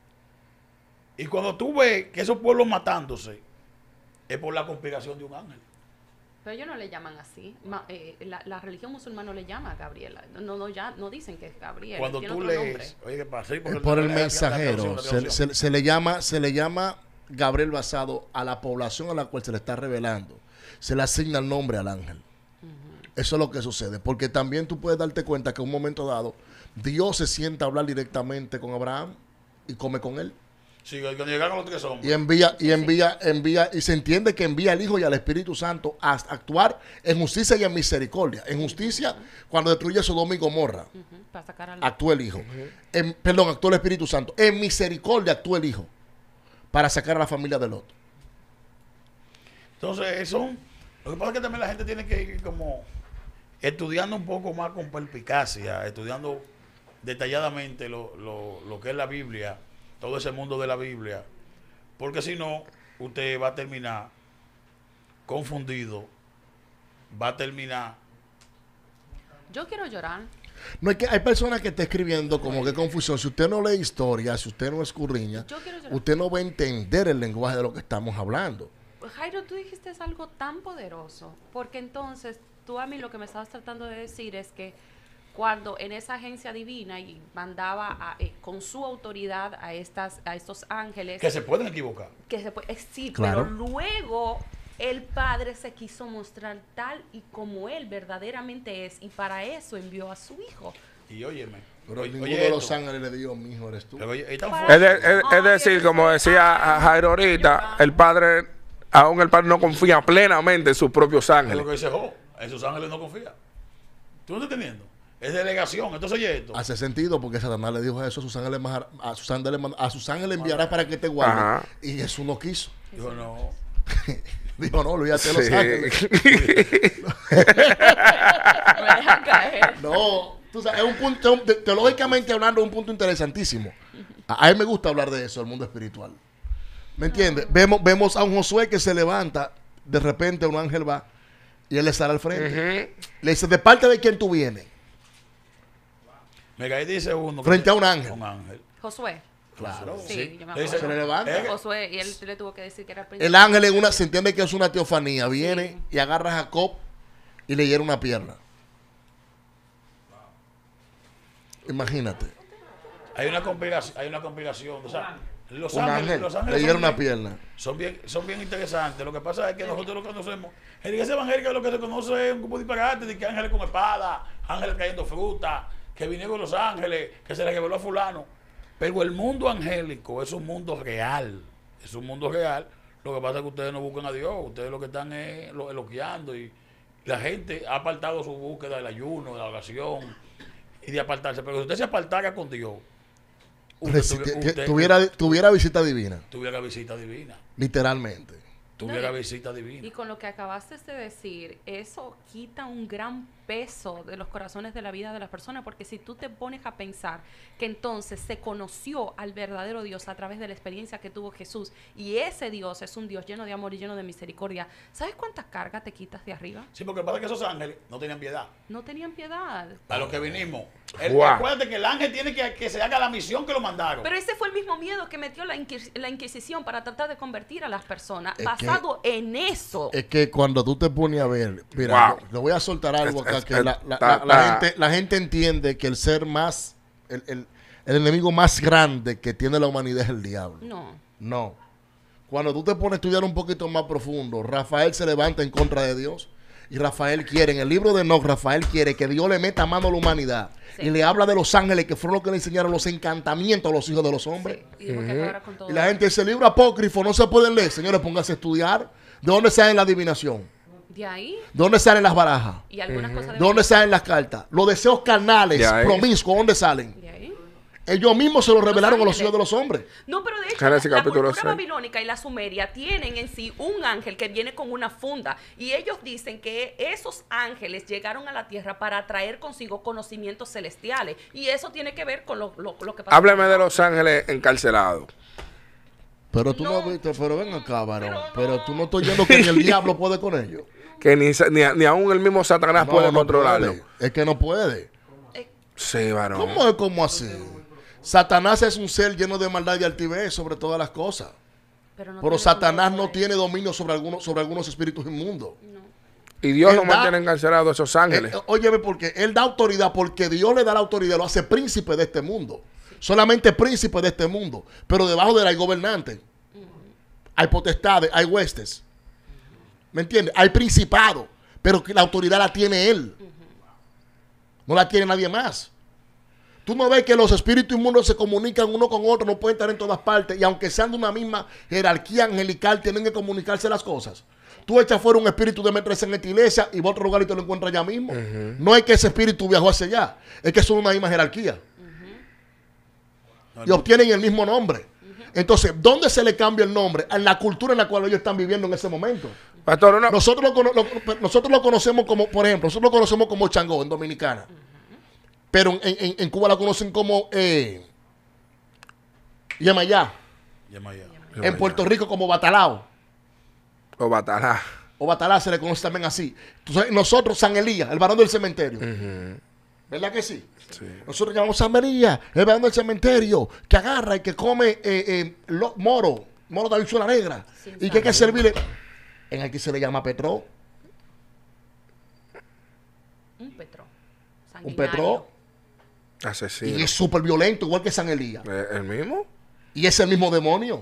Y cuando tú ves que esos pueblos matándose, es por la conspiración de un ángel. Pero ellos no le llaman así. Ma- eh, la, la religión musulmana no le llama a Gabriela. No, no, ya, no dicen que es Gabriel. Cuando tiene tú otro lees, nombre. oye, ¿qué pasa? Sí, Es porque por la- el la- la- la mensajero. traducción, la Se, traducción. se- se le llama, se le llama Gabriel basado a la población a la cual se le está revelando. Se le asigna el nombre al ángel. Eso es lo que sucede. Porque también tú puedes darte cuenta que en un momento dado, Dios se sienta a hablar directamente con Abraham y come con él. Sí, cuando llegaron los tres hombres. Y envía, y envía, envía, y se entiende que envía al Hijo y al Espíritu Santo a actuar en justicia y en misericordia. En justicia, cuando destruye Sodoma y Gomorra, Ujú, para sacar al... actúa el Hijo. En- perdón, actúa el Espíritu Santo. En misericordia actúa el Hijo para sacar a la familia de Lot. Entonces, son. Lo que pasa es que también la gente tiene que ir como estudiando un poco más con perspicacia, estudiando detalladamente lo, lo, lo que es la Biblia, todo ese mundo de la Biblia, porque si no, usted va a terminar confundido, va a terminar. Yo quiero llorar. No hay que hay personas que están escribiendo como que confusión. Si usted no lee historia, si usted no escurriña, Yo quiero llorar. usted no va a entender el lenguaje de lo que estamos hablando. Jairo, tú dijiste algo tan poderoso, porque entonces tú a mí lo que me estabas tratando de decir es que cuando en esa agencia divina y mandaba a, eh, con su autoridad a estas a estos ángeles Que se pueden equivocar. que se puede, eh, sí, Claro. pero luego el Padre se quiso mostrar tal y como él verdaderamente es y para eso envió a su hijo. Y óyeme. Pero oye, ninguno oye de los esto. ángeles le dijo, mi hijo, eres tú. Pero oye, es tan Para- fuerte. Es, de- es- es Ay, decir, como eso- decía ay, Jairo ahorita, el padre, aún el padre no confía plenamente en sus propios Es lo ángeles. que dice Job. En sus ángeles no confía. ¿Tú no estás entendiendo? Es delegación. Entonces, oye esto. Hace sentido porque Satanás le dijo eso, a sus ángeles, majar- a sus ángeles, mand- a sus ángeles enviará para que te guarden. Ajá. Y Jesús no quiso. Dijo, no. Dijo, no, olvídate de los Sí. ángeles. Me dejan caer. No, tú sabes, es un punto, un- te- teológicamente hablando, es un punto interesantísimo. A, a mí me gusta hablar de eso, el mundo espiritual. ¿Me entiendes? Vemos, vemos a un Josué que se levanta, de repente un ángel va y él le sale al frente. Le dice, ¿de parte de quién tú vienes? Mira, ahí dice uno. que- Frente a un ángel. Un ángel. Josué. Claro. Sí, yo me Le dice, acuerdo. Se le levanta. eh, Josué, y él le tuvo que decir que era el príncipe. El ángel en una, se entiende que es una teofanía. Viene Sí. y agarra a Jacob y le hiera una pierna. Imagínate. Hay una complicación, hay una complicación. O sea, los Un ángeles, ángel los le ángeles hiera son, una bien, pierna. son bien, son bien interesantes. Lo que pasa es que nosotros lo conocemos. En la iglesia evangélica lo que se conoce es un grupo disparate de que ángeles con espada, ángeles cayendo fruta, que vinieron los ángeles, que se les reveló a fulano. Pero el mundo angélico es un mundo real. Es un mundo real. Lo que pasa es que ustedes no buscan a Dios. Ustedes lo que están es lo- elogiando. Y la gente ha apartado su búsqueda del ayuno, de la oración y de apartarse. Pero si usted se apartara con Dios, usted, Reci- tuvi- que- usted tuviera, tuviera visita divina, tuviera visita divina. literalmente. Tuviera No, y- visita divina. Y con lo que acabaste de decir, eso quita un gran peso de los corazones de la vida de las personas, porque si tú te pones a pensar que entonces se conoció al verdadero Dios a través de la experiencia que tuvo Jesús, y ese Dios es un Dios lleno de amor y lleno de misericordia, ¿sabes cuántas cargas te quitas de arriba? Sí, porque pasa que esos ángeles no tenían piedad. No tenían piedad. A lo que vinimos. El, Wow. Acuérdate que el ángel tiene que que se haga la misión que lo mandaron. Pero ese fue el mismo miedo que metió la, inquis- la Inquisición para tratar de convertir a las personas, Es basado en eso. Es que cuando tú te pones a ver, mira, Wow. yo- le voy a soltar algo Es- acá, es- que es- la, la- ta- la- la ta- gente, la gente entiende que el ser más, el, el- el enemigo más grande que tiene la humanidad es el diablo. No. No. Cuando tú te pones a estudiar un poquito más profundo, Rafael se levanta en contra de Dios. Y Rafael quiere, en el libro de Enoch, Rafael quiere que Dios le meta mano a la humanidad. Sí. Y le habla de los ángeles, que fueron los que le enseñaron los encantamientos a los hijos de los hombres. Sí, y después que acabara con todo Y la gente dice, libro apócrifo no se pueden leer. Señores, pónganse a estudiar. ¿De dónde sale la adivinación? de ahí ¿De dónde salen las barajas? y algunas cosas ¿De dónde salen las cartas? Los deseos carnales, De ahí. promiscuos, ¿dónde salen? de ahí. Ellos mismos se lo revelaron a los ángeles. hijos de los hombres. No, pero de hecho, Génesis la, la capítulo cultura seis. babilónica y la sumeria tienen en sí un ángel que viene con una funda. Y ellos dicen que esos ángeles llegaron a la tierra para traer consigo conocimientos celestiales. Y eso tiene que ver con lo, lo, lo que pasa. Hábleme de los ángeles encarcelados. Pero tú no, No. viste, pero ven acá, varón. Pero Pero, no. tú no estás oyendo que ni el diablo puede con ellos. Que ni, sa- ni, a- ni aún el mismo Satanás No, puede no controlarlo. puede. Es que no puede. Eh, Sí, varón. ¿Cómo es como así? Satanás es un ser lleno de maldad y altivez sobre todas las cosas. pero no Pero tiene Satanás control no sobre tiene dominio sobre algunos, sobre algunos espíritus inmundos. No. Y Dios Él no da- mantiene encarcelados a esos ángeles. Eh, eh, óyeme, porque Él da autoridad, porque Dios le da la autoridad, lo hace príncipe de este mundo. Solamente príncipe de este mundo. Pero debajo de él hay gobernantes. Hay potestades, hay huestes. ¿Me entiendes? Hay principado. Pero que la autoridad la tiene Él. No la tiene nadie más. Tú no ves que los espíritus inmundos se comunican uno con otro, no pueden estar en todas partes. Y aunque sean de una misma jerarquía angelical, tienen que comunicarse las cosas. Tú echas fuera un espíritu de meterse en esta iglesia y va a otro lugar y te lo encuentras allá mismo. No es que ese espíritu viajó hacia allá, es que son una misma jerarquía. Y obtienen el mismo nombre. Entonces, ¿dónde se le cambia el nombre? En la cultura en la cual ellos están viviendo en ese momento. Pastor, una, Nosotros lo, cono- lo- nosotros lo conocemos como, por ejemplo, nosotros lo conocemos como Changó en Dominicana. Pero en, en- en Cuba la conocen como eh, Yemayá. Llama ya. En Puerto Rico como Batalao. o Batalá. O Batalá se le conoce también así. Entonces, nosotros, San Elías, el varón del cementerio. ¿Verdad que sí? Sí. Nosotros llamamos San María, el varón del cementerio, que agarra y que come eh, eh, lo- moro, moro de habichuela negra. Sí, y que hay que servirle. En aquí se le llama Petro. Un petro. Un sanguinario. Petro. Y Asesino. es súper violento, igual que San Elías. ¿Eh, ¿El mismo? Y es el mismo demonio.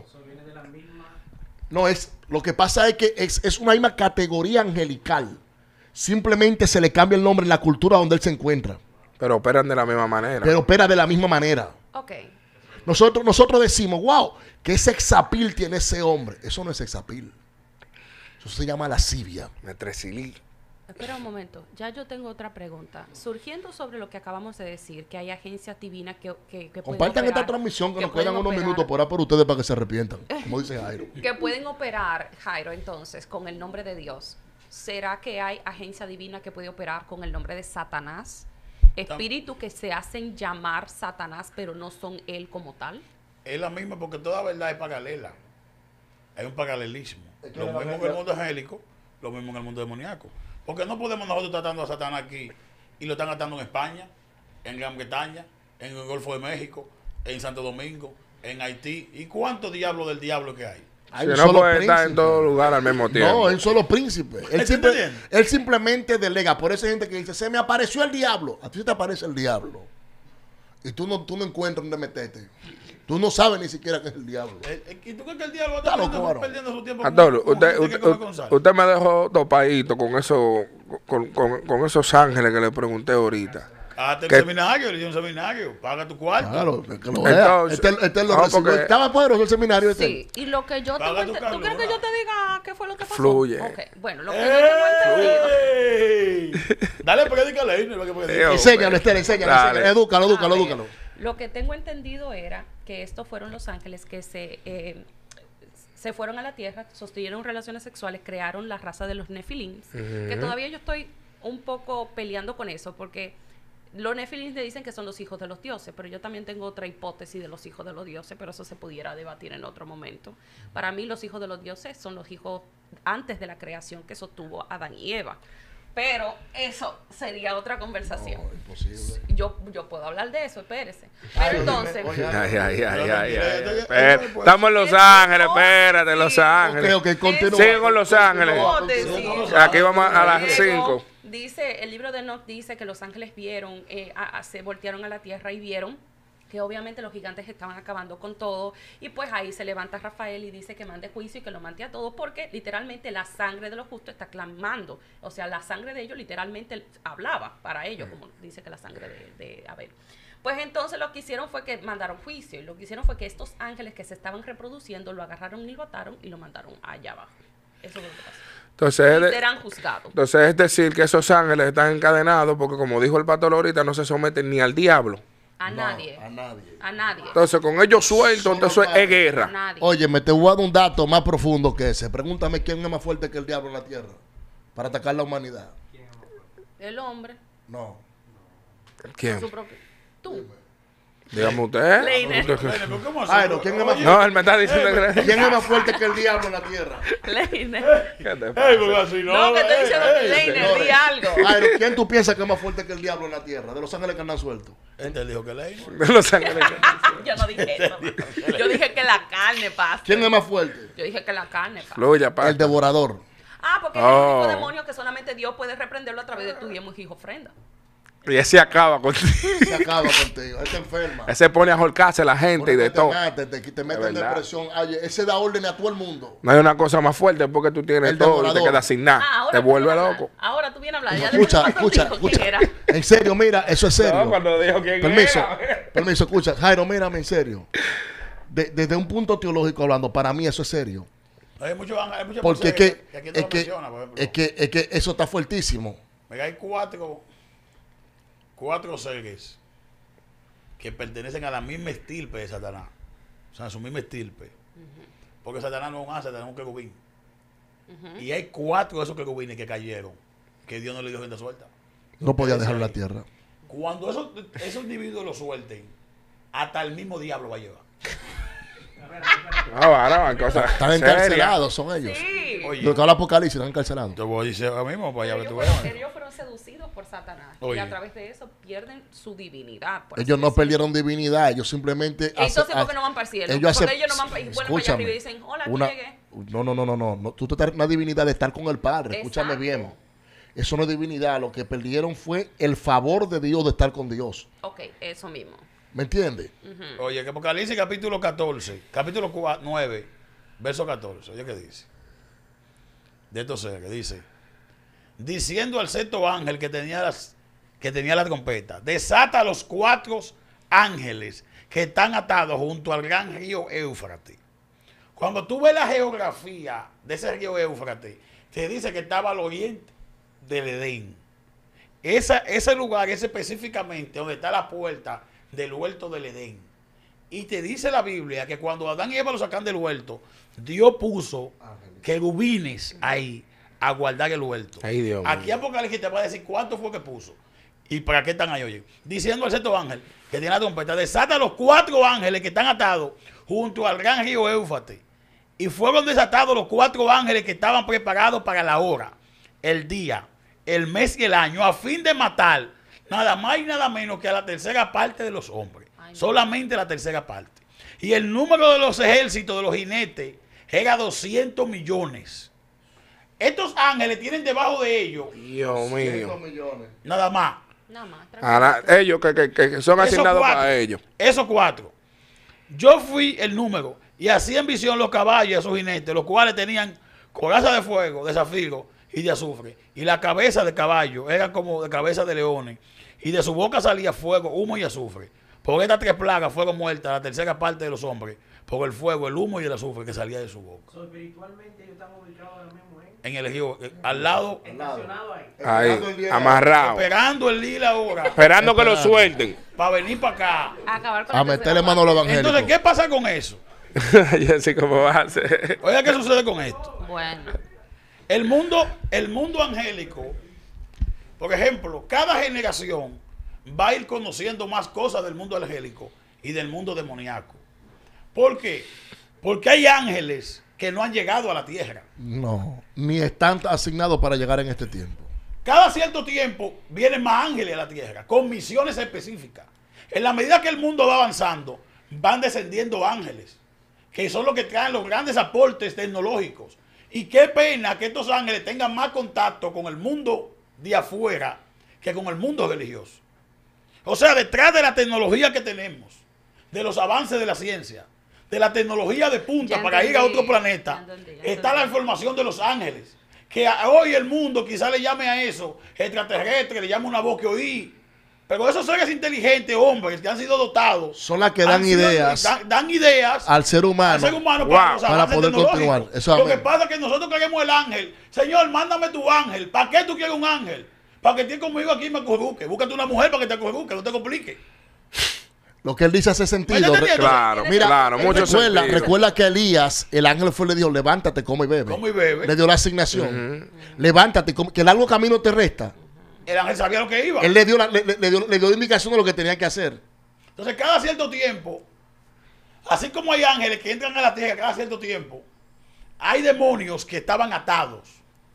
No, es, lo que pasa es que es, es una misma categoría angelical. Simplemente se le cambia el nombre en la cultura donde él se encuentra. Pero operan de la misma manera. Pero opera de la misma manera. Ok. Nosotros, nosotros decimos, wow, qué sexapil tiene ese hombre. Eso no es sexapil. Eso se llama lascivia. Metresilí. Espera un momento, ya yo tengo otra pregunta. Surgiendo sobre lo que acabamos de decir, que hay agencias divinas que, que, que pueden Compartan esta operar- transmisión que, nos pueden quedan unos operar- minutos por ahí por ustedes para que se arrepientan. Como dice Jairo. que pueden operar, Jairo, entonces, con el nombre de Dios. ¿Será que hay agencia divina que puede operar con el nombre de Satanás? Espíritus que se hacen llamar Satanás, pero no son él como tal. Es la misma porque toda verdad es paralela. Hay un paralelismo. Es que Lo la mismo en verdad- el mundo angélico, lo mismo en el mundo demoníaco. Porque no podemos nosotros tratando a Satanás aquí y lo están atando en España, en Gran Bretaña, en el Golfo de México, en Santo Domingo, en Haití. ¿Y cuántos diablos del diablo que hay? Hay Si un no solo puede estar en príncipe. todo lugar al mismo tiempo. No, es un solo príncipe. Él, ¿Está simple- entendiendo? él simplemente delega. Por eso hay gente que dice, se me apareció el diablo. A ti te aparece el diablo. Y tú no, tú no encuentras dónde meterte. Tú no sabes ni siquiera qué es el diablo. Eh, eh, ¿Y tú crees que el diablo va a Está estar loco, perdiendo, varón. perdiendo su tiempo? Pastor, como- como usted, gente que usted, come con sal? usted me dejó topadito con eso, con, con, con esos ángeles que le pregunté ahorita. Hazte un que- seminario, le dio un seminario, paga tu cuarto. Claro, que lo vea. Entonces- Este, este lo no, recibió. porque- Estaba poderoso el seminario. Este. Sí, y lo que yo Paga tengo tu ente- ¿Tú quieres que carro, yo te diga qué fue lo que pasó? Fluye. Ok, bueno, lo que yo tengo entendido... ¡Ey! Dale, predícale ahí. No, que predique. Dios. Enséñalo, Estela, enséñalo, Dale. enséñalo. Edúcalo, edúcalo, A ver, edúcalo. Lo que tengo entendido era que estos fueron los ángeles que se, eh, se fueron a la tierra, sostuvieron relaciones sexuales, crearon la raza de los nefilins, que todavía yo estoy un poco peleando con eso, porque los Nefilim le dicen que son los hijos de los dioses, pero yo también tengo otra hipótesis de los hijos de los dioses, pero eso se pudiera debatir en otro momento. Para mí los hijos de los dioses son los hijos antes de la creación que sostuvo Adán y Eva. Pero eso sería otra conversación. No, imposible. Yo, yo puedo hablar de eso, espérese. Pero entonces... Oye, Ay, ay, ay, ay, ay, ay. Espérate, Espera, Estamos en Los Ángeles, espérate, Los Ángeles. Ok, ok, continúa. Sigue con Los Ángeles. Hipótesis. Aquí vamos a las Luego, cinco. Dice, el libro de Enoch dice que los ángeles vieron, eh, a- a- se voltearon a la tierra y vieron que obviamente los gigantes estaban acabando con todo, y pues ahí se levanta Rafael y dice que mande juicio y que lo mande a todos, porque literalmente la sangre de los justos está clamando, o sea, la sangre de ellos literalmente hablaba para ellos, como dice que la sangre de, de Abel. Pues entonces lo que hicieron fue que mandaron juicio, y lo que hicieron fue que estos ángeles que se estaban reproduciendo lo agarraron y lo ataron y lo mandaron allá abajo. Eso es lo que pasó. Entonces, es Y de- serán juzgados. entonces es decir que esos ángeles están encadenados porque, como dijo el pastor ahorita, no se someten ni al diablo. A No, nadie. a nadie. A nadie. Entonces, con ellos sueltos, Son entonces los es padres. A guerra. nadie. Oye, me te voy a dar un dato más profundo que ese. Pregúntame quién es más fuerte que el diablo en la tierra para atacar la humanidad. El hombre. No. ¿Quién? Su propio. Tú. Dígame usted. Leiner. Usted- Bueno, pero ¿cómo así? Jairo, ¿quién es más Oye, No, él me está diciendo que... ¿Quién es más fuerte que el diablo en la tierra? Leiner. ¿Qué te ey, pasa? porque así no. No, que estoy ey, diciendo ey, que Leiner, di señores. algo. Jairo, ¿quién tú piensas que es más fuerte que el diablo en la tierra? De los ángeles que andan sueltos. Este dijo que Leiner. De Los Ángeles. Yo no dije eso. Yo dije que la carne pasa. ¿Quién es más fuerte? Yo dije que la carne pasa. Fluya, pa. El devorador. Ah, porque Oh. es el único demonio que solamente Dios puede reprenderlo a través de tu diezmo y ofrenda. Y ese acaba contigo. Se acaba contigo. Él te enferma. Ese pone a jorcarse a la gente y de te todo. mate, te, te mete De en verdad. depresión. Oye, ese da orden a todo el mundo. No hay una cosa más fuerte porque tú tienes El todo y te devorador. quedas sin nada. Ah, ahora te tú vuelve vienes a hablar. loco. Ahora tú vienes a hablar. Ya le Escucha, dije escucha, cuánto dijo quién escucha. era. En serio, mira, eso es serio. No, cuando dijo quién Permiso, era. permiso, escucha. Jairo, mírame en serio. De- desde un punto teológico hablando, para mí eso es serio. Hay muchos hay muchos Porque es pasajes que, aquí no es lo que, menciona, por ejemplo. es que, es que eso está fuertísimo. Mira, hay cuatro, cuatro seres que pertenecen a la misma estirpe de Satanás. O sea, a su misma estirpe. Porque Satanás no es un ángel, Satanás es un querubín. Y hay cuatro de esos querubines que cayeron, que Dios no le dio gente suelta. No podía Ese dejarlo en la ahí. tierra. Cuando esos, esos individuos lo suelten, hasta el mismo diablo va a llevar. No, ahora, cosas Están serias. encarcelados, son ellos. Sí. Oye, Lo que habla Apocalipsis, están encarcelados. te voy a decir ahora mismo para allá Ellos que tú fueron, veas. ellos fueron seducidos por Satanás. Oye. Y a través de eso pierden su divinidad. por así Ellos no decirlo. perdieron divinidad, ellos simplemente... Entonces, hace- ¿por qué no van para el cielo? ellos Porque hacen- ellos no van para y vuelven para allá escúchame, arriba y dicen, hola, una- aquí llegué. No, no, no, no, no, no. Tú te una divinidad de estar con el Padre. Escúchame Exacto. bien. Eso no es divinidad. Lo que perdieron fue el favor de Dios de estar con Dios. Ok, eso mismo. ¿Me entiendes? Oye, que Apocalipsis capítulo catorce, capítulo cua- nueve, verso catorce. Oye, ¿qué dice? De estos seres, que dice, diciendo al sexto ángel que tenía las que tenía la trompeta, desata a los cuatro ángeles que están atados junto al gran río Éufrates. Cuando tú ves la geografía de ese río Éufrates, te dice que estaba al oriente del Edén. Esa, ese lugar es específicamente donde está la puerta del huerto del Edén. Y te dice la Biblia que cuando Adán y Eva lo sacan del huerto, Dios puso querubines ahí a guardar el huerto. Ay, Dios Aquí mío. Apocalipsis te va a decir cuánto fue que puso y para qué están ahí, oye. Diciendo al sexto ángel que tiene la trompeta, desata a los cuatro ángeles que están atados junto al gran río Éufrates. Y fueron desatados los cuatro ángeles que estaban preparados para la hora, el día, el mes y el año, a fin de matar nada más y nada menos que a la tercera parte de los hombres. Ay, no. Solamente la tercera parte. Y el número de los ejércitos de los jinetes era doscientos millones. Estos ángeles tienen debajo de ellos Dios mío. millones. nada más. Nada más. Ahora, ellos que, que, que son Esos asignados cuatro, para ellos. Esos cuatro. Yo fui el número y así en visión los caballos, esos jinetes, los cuales tenían coraza de fuego, de zafiro y de azufre. Y la cabeza de caballo era como de cabeza de leones. Y de su boca salía fuego, humo y azufre. Por estas tres plagas fueron muertas la tercera parte de los hombres. Por el fuego, el humo y el azufre que salía de su boca. So, espiritualmente ellos están ubicados ahora mismo, ¿eh? En el río, eh, al lado, Estacionados ahí. Ahí, amarrado. esperando el día y la hora Esperando que lo Esperando. suelten. para venir para acá. Acabar con A la meterle tercera mano a los parte. evangélicos. Entonces, ¿qué pasa con eso? Yo sé cómo va a ser. Oiga, ¿qué sucede con esto? Bueno. El mundo, el mundo angélico, Por ejemplo, cada generación va a ir conociendo más cosas del mundo angélico y del mundo demoníaco. ¿Por qué? Porque hay ángeles que no han llegado a la tierra. No, ni están asignados para llegar en este tiempo. Cada cierto tiempo vienen más ángeles a la tierra con misiones específicas. En la medida que el mundo va avanzando, van descendiendo ángeles, que son los que traen los grandes aportes tecnológicos. Y qué pena que estos ángeles tengan más contacto con el mundo de afuera que con el mundo religioso. O sea, detrás de la tecnología que tenemos, de los avances de la ciencia, de la tecnología de punta Ya para ir a entendí, otro planeta, ya entendí, ya está entendí. la información de los ángeles. Que a- hoy el mundo quizá le llame a eso extraterrestre, le llame una voz que oí. Pero esos seres inteligentes, hombres, que han sido dotados, Son las que han dan sido- ideas dan, dan ideas al ser humano. al ser humano Wow. para, los Para avances poder tecnológicos. continuar. Eso, Lo amén. que pasa es que nosotros queremos el ángel. Señor, mándame tu ángel. ¿Para qué tú quieres un ángel? Para que estés conmigo aquí y me acurruque. Búscate una mujer para que te acurruque, no te complique. Lo que él dice hace sentido. ¿Me entiendes? Claro, Mira, claro, mucho recuerda, sentido. recuerda que Elías, el ángel fue y le dijo, levántate, come y bebe. Come y bebe. Le dio la asignación. Levántate, come, que el largo camino te resta. El ángel sabía lo que iba. Él le dio, la, le, le- le dio, le dio indicación de lo que tenía que hacer. Entonces, cada cierto tiempo, así como hay ángeles que entran a la tierra cada cierto tiempo, hay demonios que estaban atados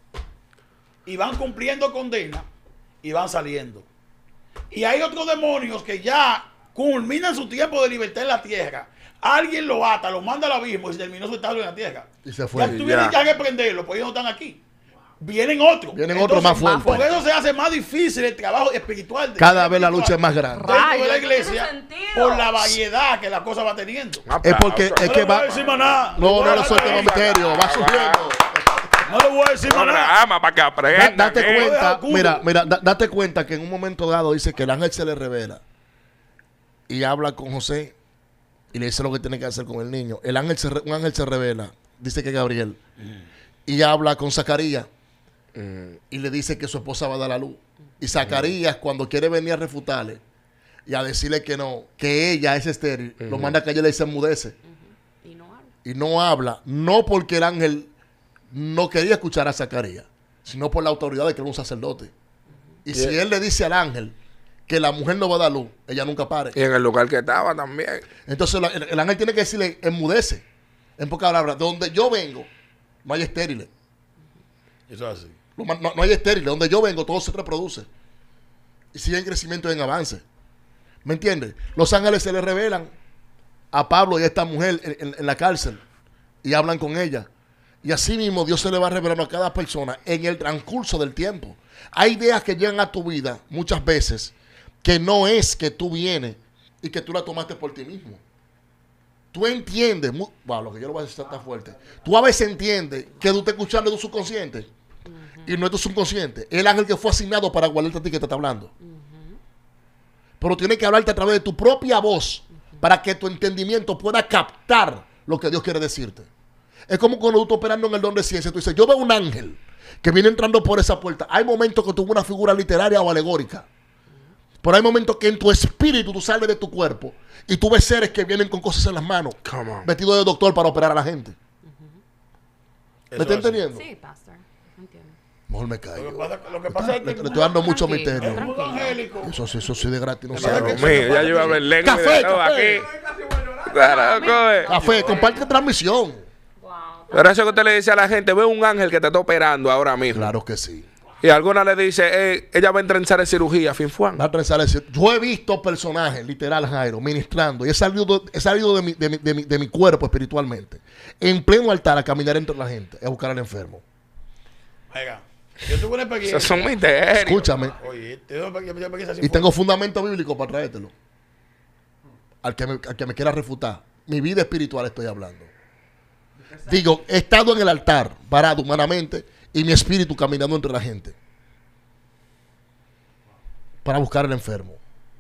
y van cumpliendo condena y van saliendo. Y hay otros demonios que ya culminan su tiempo de libertad en la tierra. Alguien lo ata, lo manda al abismo y se terminó su estado en la tierra. Y se fue. Ya tuvieron Ya. que reprenderlo, pues ellos no están aquí. Vienen otros. Vienen otros más fuertes. Por eso se hace más difícil el trabajo espiritual. de- Cada vez la lucha es más grande. dentro de la Rayos, no iglesia tiene sentido. por la variedad que la cosa va teniendo. Es porque Aplausos. es que No le voy a va. decir más nada. No, voy no a lo dejar sueltes ahí. más misterio. Va surgiendo. No le voy a decir más nada. Programa para que Da- aprendan. date eh. cuenta, Cubo. mira, mira, da- date cuenta que en un momento dado dice que el ángel se le revela y habla con José y le dice lo que tiene que hacer con el niño. El ángel se re- un ángel se revela, dice que es Gabriel, y habla con Zacarías y le dice que su esposa va a dar la luz. Y Zacarías, cuando quiere venir a refutarle y a decirle que no, que ella es estéril, lo manda a callar y se enmudece. Y no habla. Y no habla, no porque el ángel no quería escuchar a Zacarías, sino por la autoridad de que era un sacerdote. Y si él le dice al ángel que la mujer no va a dar luz, ella nunca pare. Y en el lugar que estaba también. Entonces la- el, el ángel tiene que decirle, enmudece. En pocas palabras, de donde yo vengo, no hay estériles. Eso es así. No, no- no hay estériles. Donde yo vengo, todo se reproduce. Y sigue en crecimiento y en avance. ¿Me entiendes? Los ángeles se le revelan a Pablo y a esta mujer en, en- en la cárcel y hablan con ella. Y así mismo Dios se le va revelando a cada persona en el transcurso del tiempo. Hay ideas que llegan a tu vida muchas veces que no es que tú vienes y que tú la tomaste por ti mismo. Tú entiendes, mu- wow, lo que yo lo voy a decir está fuerte. Tú a veces entiendes que tú estás escuchando de tu subconsciente y no es tu subconsciente. El ángel que fue asignado para guardarte a ti que te está hablando. Pero tiene que hablarte a través de tu propia voz para que tu entendimiento pueda captar lo que Dios quiere decirte. Es como cuando tú estás operando en el don de ciencia. Tú dices, yo veo un ángel que viene entrando por esa puerta. Hay momentos que tuvo una figura literaria o alegórica. Pero hay momentos que en tu espíritu tú sales de tu cuerpo y tú ves seres que vienen con cosas en las manos, Come on. vestidos de doctor para operar a la gente. ¿Me Eso está es así. entendiendo? Sí, pastor. Entiendo. Mejor me Lo que caigo. pasa, lo que pasa es que Le, el le mundo- estoy dando mucho Tranquilo, el misterio. mundo angélico. Eso sí, eso sí de gratis. No Pero sabe. es Dios mío, ya yo iba a ver lengua Café, de todo café. aquí. Claro, coge. Café, comparte transmisión. Wow. Pero eso que usted le dice a la gente, ve un ángel que te está operando ahora mismo. Claro que sí. Y alguna le dice, eh, ella va a entrar en cirugía, fin fuan. Va a pensar decir, yo he visto personajes, literal, Jairo, ministrando, y he salido, he salido de, mi, de, mi, de, mi, de mi cuerpo espiritualmente, en pleno altar, a caminar entre la gente, a buscar al enfermo. Oiga, yo tuve una experiencia. Esos son misterios. Escúchame. Oye, tuve una experiencia- experiencia así Y tengo fundamento bíblico para traértelo. Al que, me, al que me quiera refutar. Mi vida espiritual estoy hablando. Digo, he estado en el altar, parado humanamente, y mi espíritu caminando entre la gente. Para buscar al enfermo.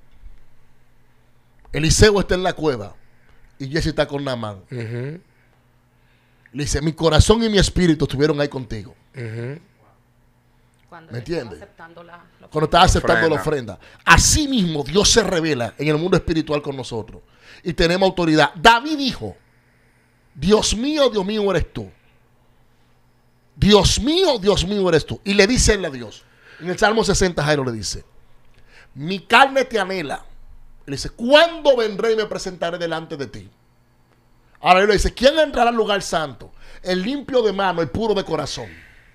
Eliseo está en la cueva. Y Jesse está con Naamán. Ujú, Le dice, mi corazón y mi espíritu estuvieron ahí contigo. ujú. Cuando ¿Me le estaba entiendes? aceptando la, la Cuando estás aceptando la Ofrenda. ofrenda. Así mismo Dios se revela en el mundo espiritual con nosotros. Y tenemos autoridad. David dijo, Dios mío, Dios mío eres tú. Dios mío, Dios mío eres tú. Y le dice él a Dios, En el Salmo sesenta, Jairo le dice: mi carne te anhela. Él dice: ¿cuándo vendré y me presentaré delante de ti? Ahora él le dice: ¿quién entrará al lugar santo? El limpio de mano, el puro de corazón.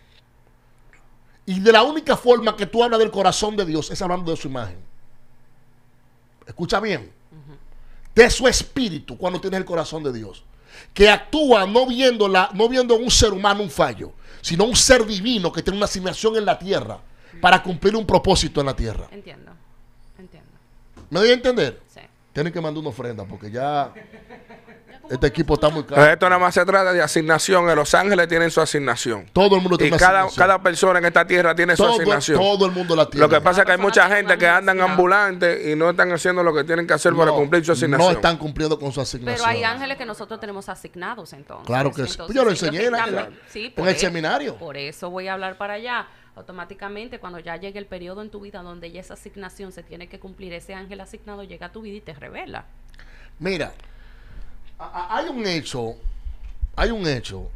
Y de la única forma que tú hablas del corazón de Dios es hablando de su imagen. Escucha bien. Uh-huh. De su espíritu, cuando tienes el corazón de Dios, que actúa no viendo, la, no viendo en un ser humano un fallo, sino un ser divino que tiene una asignación en la tierra para cumplir un propósito en la tierra. Entiendo, entiendo. ¿Me doy a entender? Sí. Tienen que mandar una ofrenda porque ya este equipo está muy caro. Esto nada más se trata de asignación. En Los Ángeles tienen su asignación. Todo el mundo tiene y una cada, asignación. cada persona en esta tierra tiene todo, su asignación. Todo el mundo la tiene. Lo que pasa es que hay mucha persona gente que tiene andan una ambulantes y no están haciendo lo que tienen que hacer no, para cumplir su asignación. No están cumpliendo con su asignación. Pero hay ángeles que nosotros tenemos asignados entonces. Claro que sí. Entonces, Yo lo ellos enseñé en, la- están- en la- sí, en por el e- seminario. Por eso voy a hablar para allá. Automáticamente, cuando ya llegue el periodo en tu vida donde ya esa asignación se tiene que cumplir, ese ángel asignado llega a tu vida y te revela. Mira, a- a- hay un hecho, hay un hecho.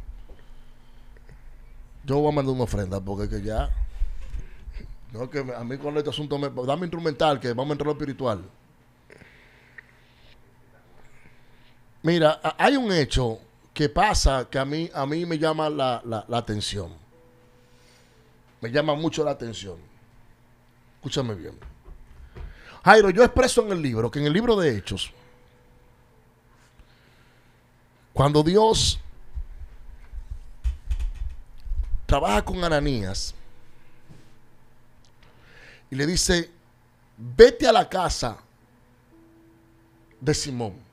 Yo voy a mandar una ofrenda porque es que ya, no, que me- a mí con este asunto me, dame instrumental que vamos a entrar a lo espiritual. Mira, a- hay un hecho que pasa que a mí, a mí me llama la, la, la atención. Me llama mucho la atención. Escúchame bien. Jairo, yo expreso en el libro que en el libro de Hechos, cuando Dios trabaja con Ananías y le dice: vete a la casa de Simón.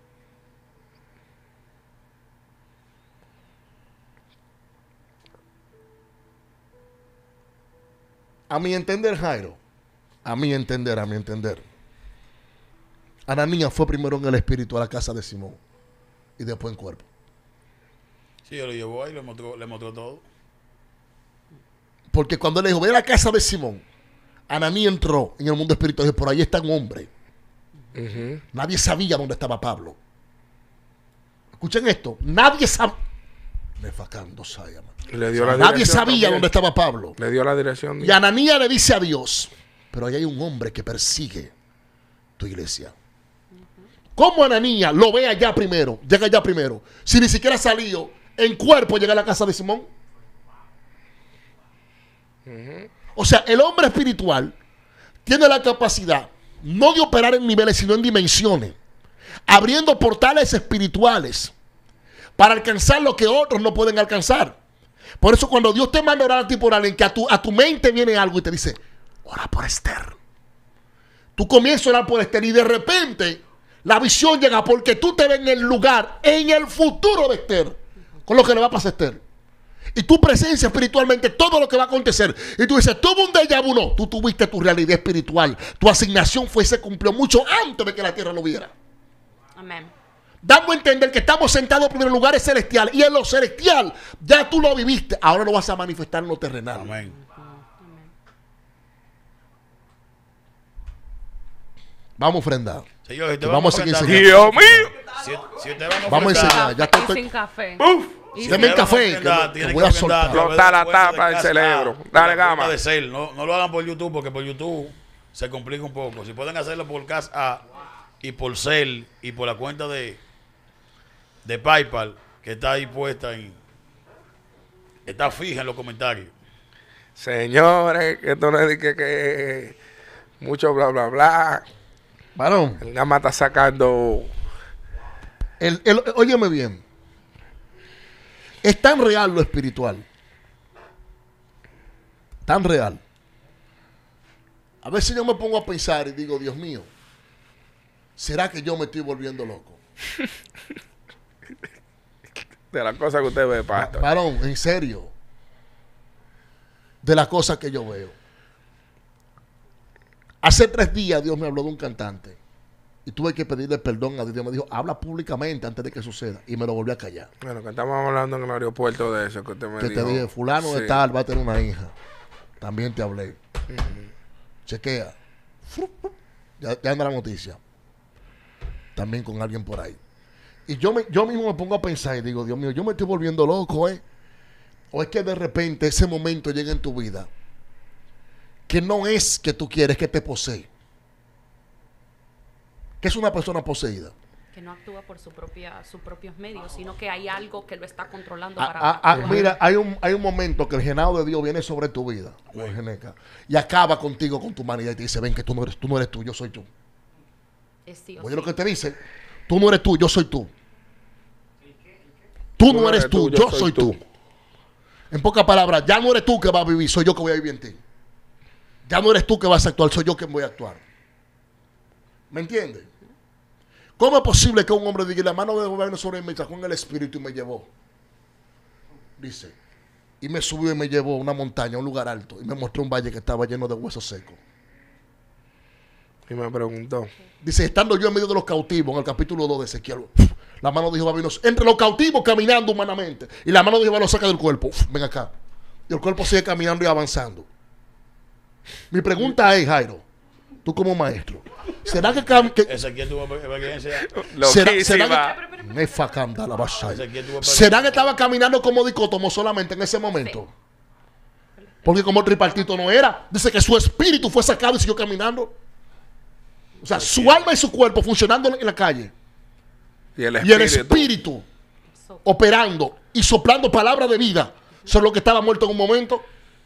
A mi entender, Jairo, a mi entender, a mi entender, Ananías fue primero en el espíritu a la casa de Simón y después en cuerpo. Sí, yo lo llevó ahí, le mostró, le mostró todo. Porque cuando él le dijo: ve a la casa de Simón, Ananías entró en el mundo espiritual y dijo: por ahí está un hombre. Uh-huh. Nadie sabía dónde estaba Pablo. Escuchen esto. Nadie sabía. Nefacando Sayama. Le dio la Nadie dirección sabía también. dónde estaba Pablo. Le dio la dirección. Y Ananías le dice a Dios: pero ahí hay un hombre que persigue tu iglesia. ¿Cómo Ananías lo ve allá primero? Llega allá primero. Si ni siquiera salió en cuerpo, llega a la casa de Simón. Uh-huh. O sea, el hombre espiritual tiene la capacidad no de operar en niveles, sino en dimensiones, abriendo portales espirituales para alcanzar lo que otros no pueden alcanzar. Por eso cuando Dios te manda a orar a ti por alguien, que a tu, a tu mente viene algo y te dice: ora por Esther. Tú comienzas a orar por Esther y de repente la visión llega porque tú te ves en el lugar, en el futuro de Esther, con lo que le va a pasar a Esther. Y tu presencia espiritualmente todo lo que va a acontecer. Y tú dices: tuvo un déjà vu. No, tú tuviste tu realidad espiritual. Tu asignación fue y se cumplió mucho antes de que la tierra lo viera. Amén. Dando a entender que estamos sentados primero en lugares celestiales. Y en lo celestial ya tú lo viviste. Ahora lo vas a manifestar en lo terrenal. Amén. Vamos a ofrendar. Señores, Que vamos a seguir ofrendar, Dios mío. Si, si usted van a Vamos a ofrendar, enseñar. Ya Y estoy- sin café. Uf. Y Deme sin- el café, Ustedes van a ofrendar, que- tienen que voy a ofrendar soltar. a través Explota de la cuenta de tapa del Cash cerebro. App, Dale, la cuenta gama. de Cel. No, no lo hagan por YouTube porque por YouTube se complica un poco. Si pueden hacerlo por Cash App y por Cel y por la cuenta de, de PayPal que está ahí puesta en, está fija en los comentarios. Señores, que esto no es de que, que mucho bla bla bla. Varón, El gama está sacando. el, el- óyeme bien. Es tan real lo espiritual. Tan real. A veces yo me pongo a pensar y digo: Dios mío, ¿será que yo me estoy volviendo loco? De las cosas que usted ve, pastor. Varón, en serio. De las cosas que yo veo. Hace tres días Dios me habló de un cantante. Y tuve que pedirle perdón a Dios. Me dijo: habla públicamente antes de que suceda. Y me lo volví a callar. Bueno, que estamos hablando en el aeropuerto de eso que usted me Que dijo. te dije: fulano de Sí. tal va a tener una hija. También te hablé. Chequea. Ya, ya anda la noticia. También con alguien por ahí. Y yo, me, yo mismo me pongo a pensar y digo: Dios mío, yo me estoy volviendo loco, ¿eh? O es que de repente ese momento llega en tu vida que no es que tú quieres, que te posee. ¿Qué es una persona poseída? Que no actúa por su propia, sus propios medios, sino que hay algo que lo está controlando Ah, para ah, ah, actuar. mira, hay un, hay un momento que el genado de Dios viene sobre tu vida, Juan Geneca, y acaba contigo, con tu humanidad, y te dice, ven que tú no eres tú, no eres tú, yo soy tú. Es sí o Oye sí. lo que te dice, tú no eres tú, yo soy tú. Tú no eres tú, yo soy tú. En pocas palabras, ya no eres tú que vas a vivir, soy yo que voy a vivir en ti. Ya no eres tú que vas a actuar, soy yo que voy a actuar. ¿Me entiendes? ¿Cómo es posible que un hombre diga, la mano de Jehová vino sobre mí, me trajo en el espíritu y me llevó? Dice, y me subió y me llevó a una montaña, a un lugar alto, y me mostró un valle que estaba lleno de huesos secos. Y me preguntó. Dice, estando yo en medio de los cautivos, en el capítulo dos de Ezequiel, la mano de Jehová vino entre los cautivos caminando humanamente, y la mano de Jehová lo saca del cuerpo. Uf, ven acá. Y el cuerpo sigue caminando y avanzando. Mi pregunta es, Jairo, tú como maestro, ¿será que, cam- que Ezequiel tuvo experiencia. ¿Será, Loquísima. será que, me facanda la vasalla. Ezequiel tuvo ¿Será que estaba caminando como dicótomo solamente en ese momento? Porque como tripartito no era. Dice que su espíritu fue sacado y siguió caminando. O sea, su alma y su cuerpo funcionando en la calle. Y el Y el espíritu. espíritu So- operando y soplando palabra de vida sobre lo que estaba muerto en un momento.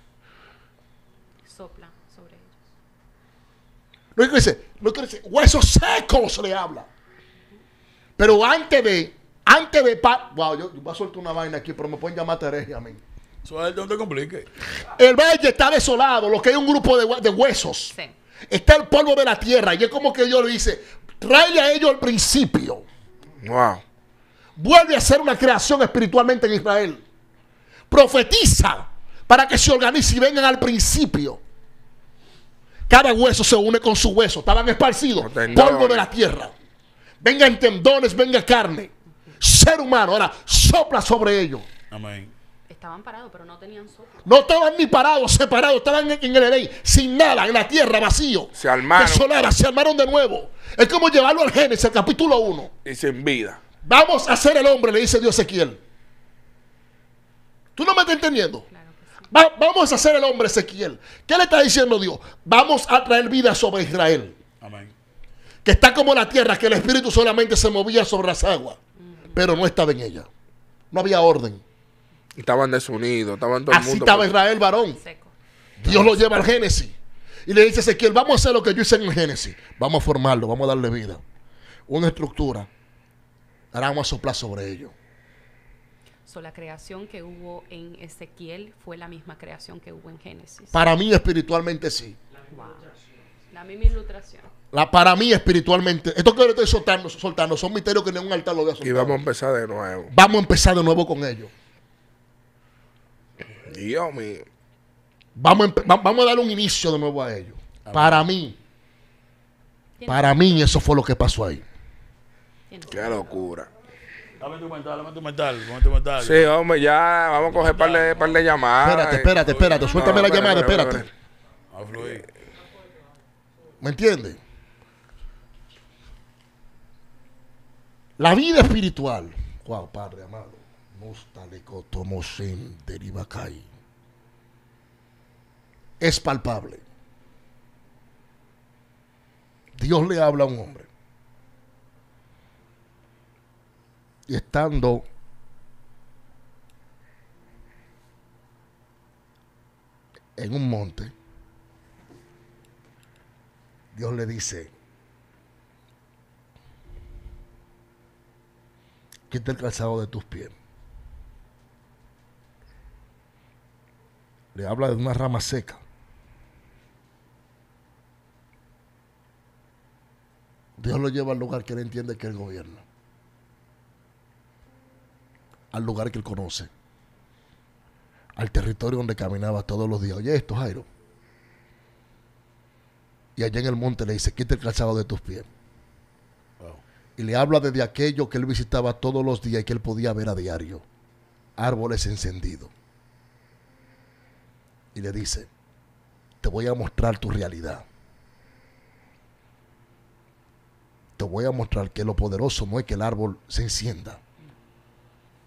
sopla sobre ellos. No es que dice, no es que dice, huesos secos le habla. Pero antes de, antes de, pa- wow, yo, yo voy a soltar una vaina aquí, pero me pueden llamar Teresia a mí. Suelta, no te compliques. El valle está desolado, lo que hay un grupo de, hue- de huesos. Sí. Está el polvo de la tierra. Y es como que Dios le dice, tráele a ellos al principio. Wow. Vuelve a ser una creación espiritualmente en Israel. Profetiza para que se organice y vengan al principio. Cada hueso se une con su hueso. Estaban esparcidos. Los tendones. Polvo de la tierra. Vengan tendones, venga carne. Ser humano. Ahora sopla sobre ellos. Amén. Estaban parados, pero no tenían soplo. No estaban ni parados, separados. Estaban en, en el Edén, sin nada, en la tierra, vacío. Se armaron. Desolada, se armaron de nuevo. Es como llevarlo al Génesis, al capítulo uno. Y sin vida. Vamos a hacer el hombre, le dice Dios a Ezequiel. ¿Tú no me estás entendiendo? Claro que sí. Va- vamos a hacer el hombre, Ezequiel. ¿Qué le está diciendo Dios? Vamos a traer vida sobre Israel. Amén. Que está como la tierra, que el espíritu solamente se movía sobre las aguas, pero no estaba en ella. No había orden. Estaban desunidos. Estaban todo el Así mundo. estaba Israel, varón. Seco. Dios lo lleva al Génesis. Y le dice a Ezequiel, vamos a hacer lo que yo hice en el Génesis. Vamos a formarlo, vamos a darle vida. Una estructura. Ahora vamos a soplar sobre ello. So, la creación que hubo en Ezequiel fue la misma creación que hubo en Génesis. Para mí espiritualmente sí. Wow. La misma ilustración. La, para mí espiritualmente. Esto que yo estoy soltando, soltando son misterios que ni en un altar lo voy a Y soltar. vamos a empezar de nuevo. Vamos a empezar de nuevo con ellos. Dios mío. Vamos a, empe- va- vamos a dar un inicio de nuevo a ellos. Para mí, Tiene- para mí eso fue lo que pasó ahí. tiene- Qué locura. Dame tu mental, dame tu mental, dame tu mental. Sí, hombre, ya vamos a coger par de, par de llamadas. Espérate, espérate, espérate. Suéltame la llamada, espérate. Va a fluir. ¿Me entiendes? La vida espiritual. Wow, Padre amado. Nostalecotomosin derivacai. Es palpable. Dios le habla a un hombre. Y estando en un monte, Dios le dice, quita el calzado de tus pies. Le habla de una rama seca. Dios lo lleva al lugar que él entiende que él gobierna. Al lugar que él conoce. Al territorio donde caminaba todos los días. Oye esto, Jairo. Y allá en el monte le dice, quita el calzado de tus pies. Wow. Y le habla desde aquello que él visitaba todos los días y que él podía ver a diario. Árboles encendidos. Y le dice, te voy a mostrar tu realidad. Te voy a mostrar que lo poderoso no es que el árbol se encienda,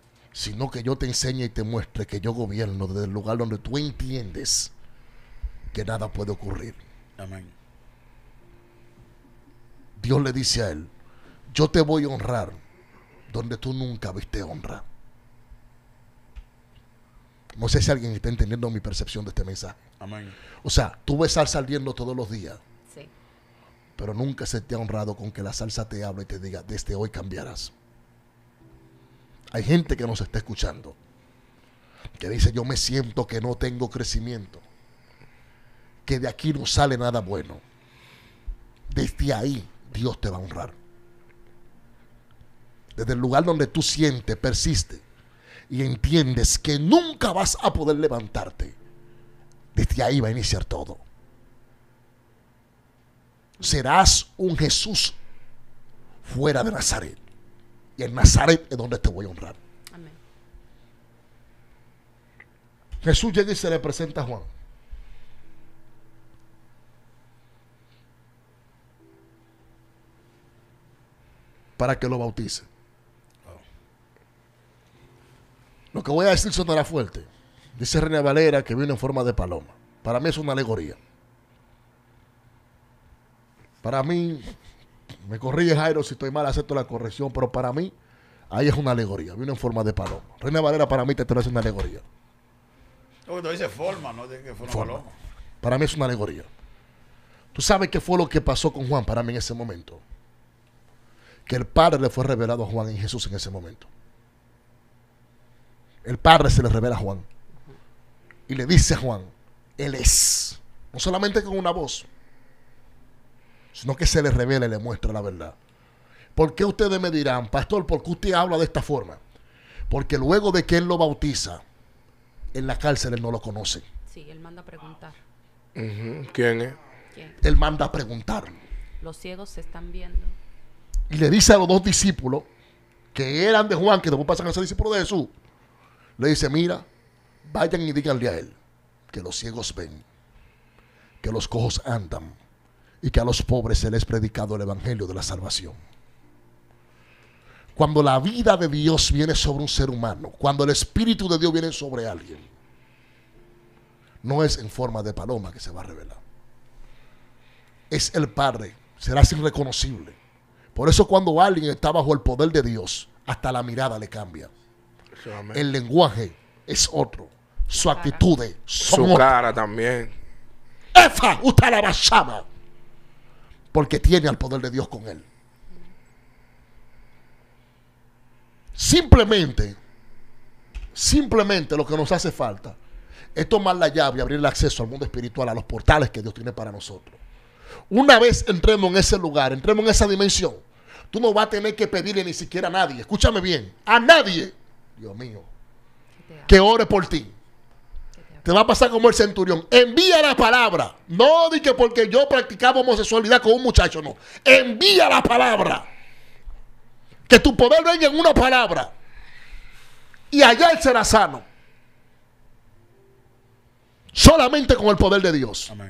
sino que yo te enseñe y te muestre que yo gobierno desde el lugar donde tú entiendes que nada puede ocurrir. Amén. Dios le dice a él, yo te voy a honrar donde tú nunca viste honra. No sé si alguien está entendiendo mi percepción de este mensaje. Amén. O sea, tú ves salsa ardiendo todos los días, Sí. pero nunca se te ha honrado con que la salsa te hable y te diga, desde hoy cambiarás. Hay gente que nos está escuchando, que dice, yo me siento que no tengo crecimiento, que de aquí no sale nada bueno. Desde ahí Dios te va a honrar. Desde el lugar donde tú sientes, persiste y entiendes que nunca vas a poder levantarte, desde ahí va a iniciar todo. Serás un Jesús fuera de Nazaret, y en Nazaret es donde te voy a honrar. Amén. Jesús llega y se le presenta a Juan. Para que lo bautice. Lo que voy a decir sonará fuerte. Dice Reina Valera que vino en forma de paloma. Para mí es una alegoría. Para mí, me corrige Jairo si estoy mal, acepto la corrección, pero para mí, ahí es una alegoría. Vino en forma de paloma. Reina Valera para mí te trae una alegoría. Lo que tú dices forma, no de que fue una Forma. paloma. Para mí es una alegoría. ¿Tú sabes qué fue lo que pasó con Juan para mí en ese momento? Que el Padre le fue revelado a Juan y Jesús en ese momento. El Padre se le revela a Juan y le dice a Juan, Él es. No solamente con una voz, sino que se le revela y le muestra la verdad. ¿Por qué ustedes me dirán, pastor, por qué usted habla de esta forma? Porque luego de que Él lo bautiza, en la cárcel Él no lo conoce. Sí, él manda a preguntar. Ujú. ¿Quién es? ¿Quién? Él manda a preguntar. Los ciegos se están viendo. Y le dice a los dos discípulos, que eran de Juan, que después pasan a ser discípulos de Jesús, le dice, mira, vayan y díganle a él que los ciegos ven, que los cojos andan y que a los pobres se les ha predicado el evangelio de la salvación. Cuando la vida de Dios viene sobre un ser humano, cuando el Espíritu de Dios viene sobre alguien, no es en forma de paloma que se va a revelar. Es el Padre, será irreconocible. Por eso cuando alguien está bajo el poder de Dios, hasta la mirada le cambia. Amén. El lenguaje es otro. Su La cara. actitud son Su otras. cara también. Efa, usted la basama. Porque tiene al poder de Dios con él. Simplemente, simplemente lo que nos hace falta es tomar la llave y abrir el acceso al mundo espiritual, a los portales que Dios tiene para nosotros. Una vez entremos en ese lugar, entremos en esa dimensión, tú no vas a tener que pedirle ni siquiera a nadie, escúchame bien, a nadie, Dios mío, ¿Qué te que ore por ti. ¿Qué te Te va a pasar como el centurión. Envía la palabra. No di que porque yo practicaba homosexualidad con un muchacho, no. Envía la palabra. Que tu poder venga en una palabra. Y allá él será sano. Solamente con el poder de Dios. Amén.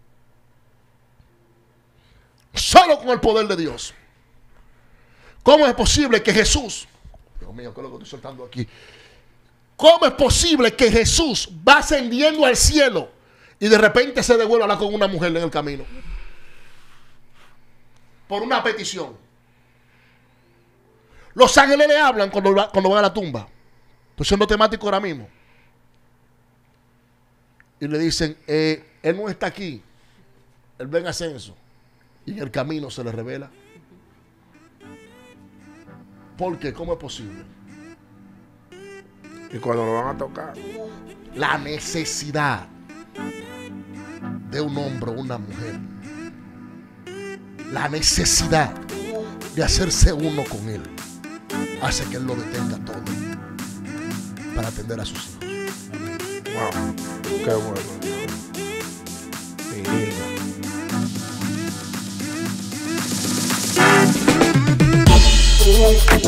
Solo con el poder de Dios. ¿Cómo es posible que Jesús, Dios mío, ¿qué es lo que estoy soltando aquí? ¿Cómo es posible que Jesús va ascendiendo al cielo y de repente se devuelve a hablar con una mujer en el camino? Por una petición. Los ángeles le hablan cuando, va- cuando van a la tumba. Estoy siendo temático ahora mismo. Y le dicen, eh, él no está aquí. Él va en ascenso. Y en el camino se le revela. ¿Por qué? ¿Cómo es posible? Y cuando lo van a tocar, La necesidad de un hombre o una mujer. La necesidad de hacerse uno con él hace que él lo detenga todo para atender a sus hijos. wow, qué bueno. Y lindo.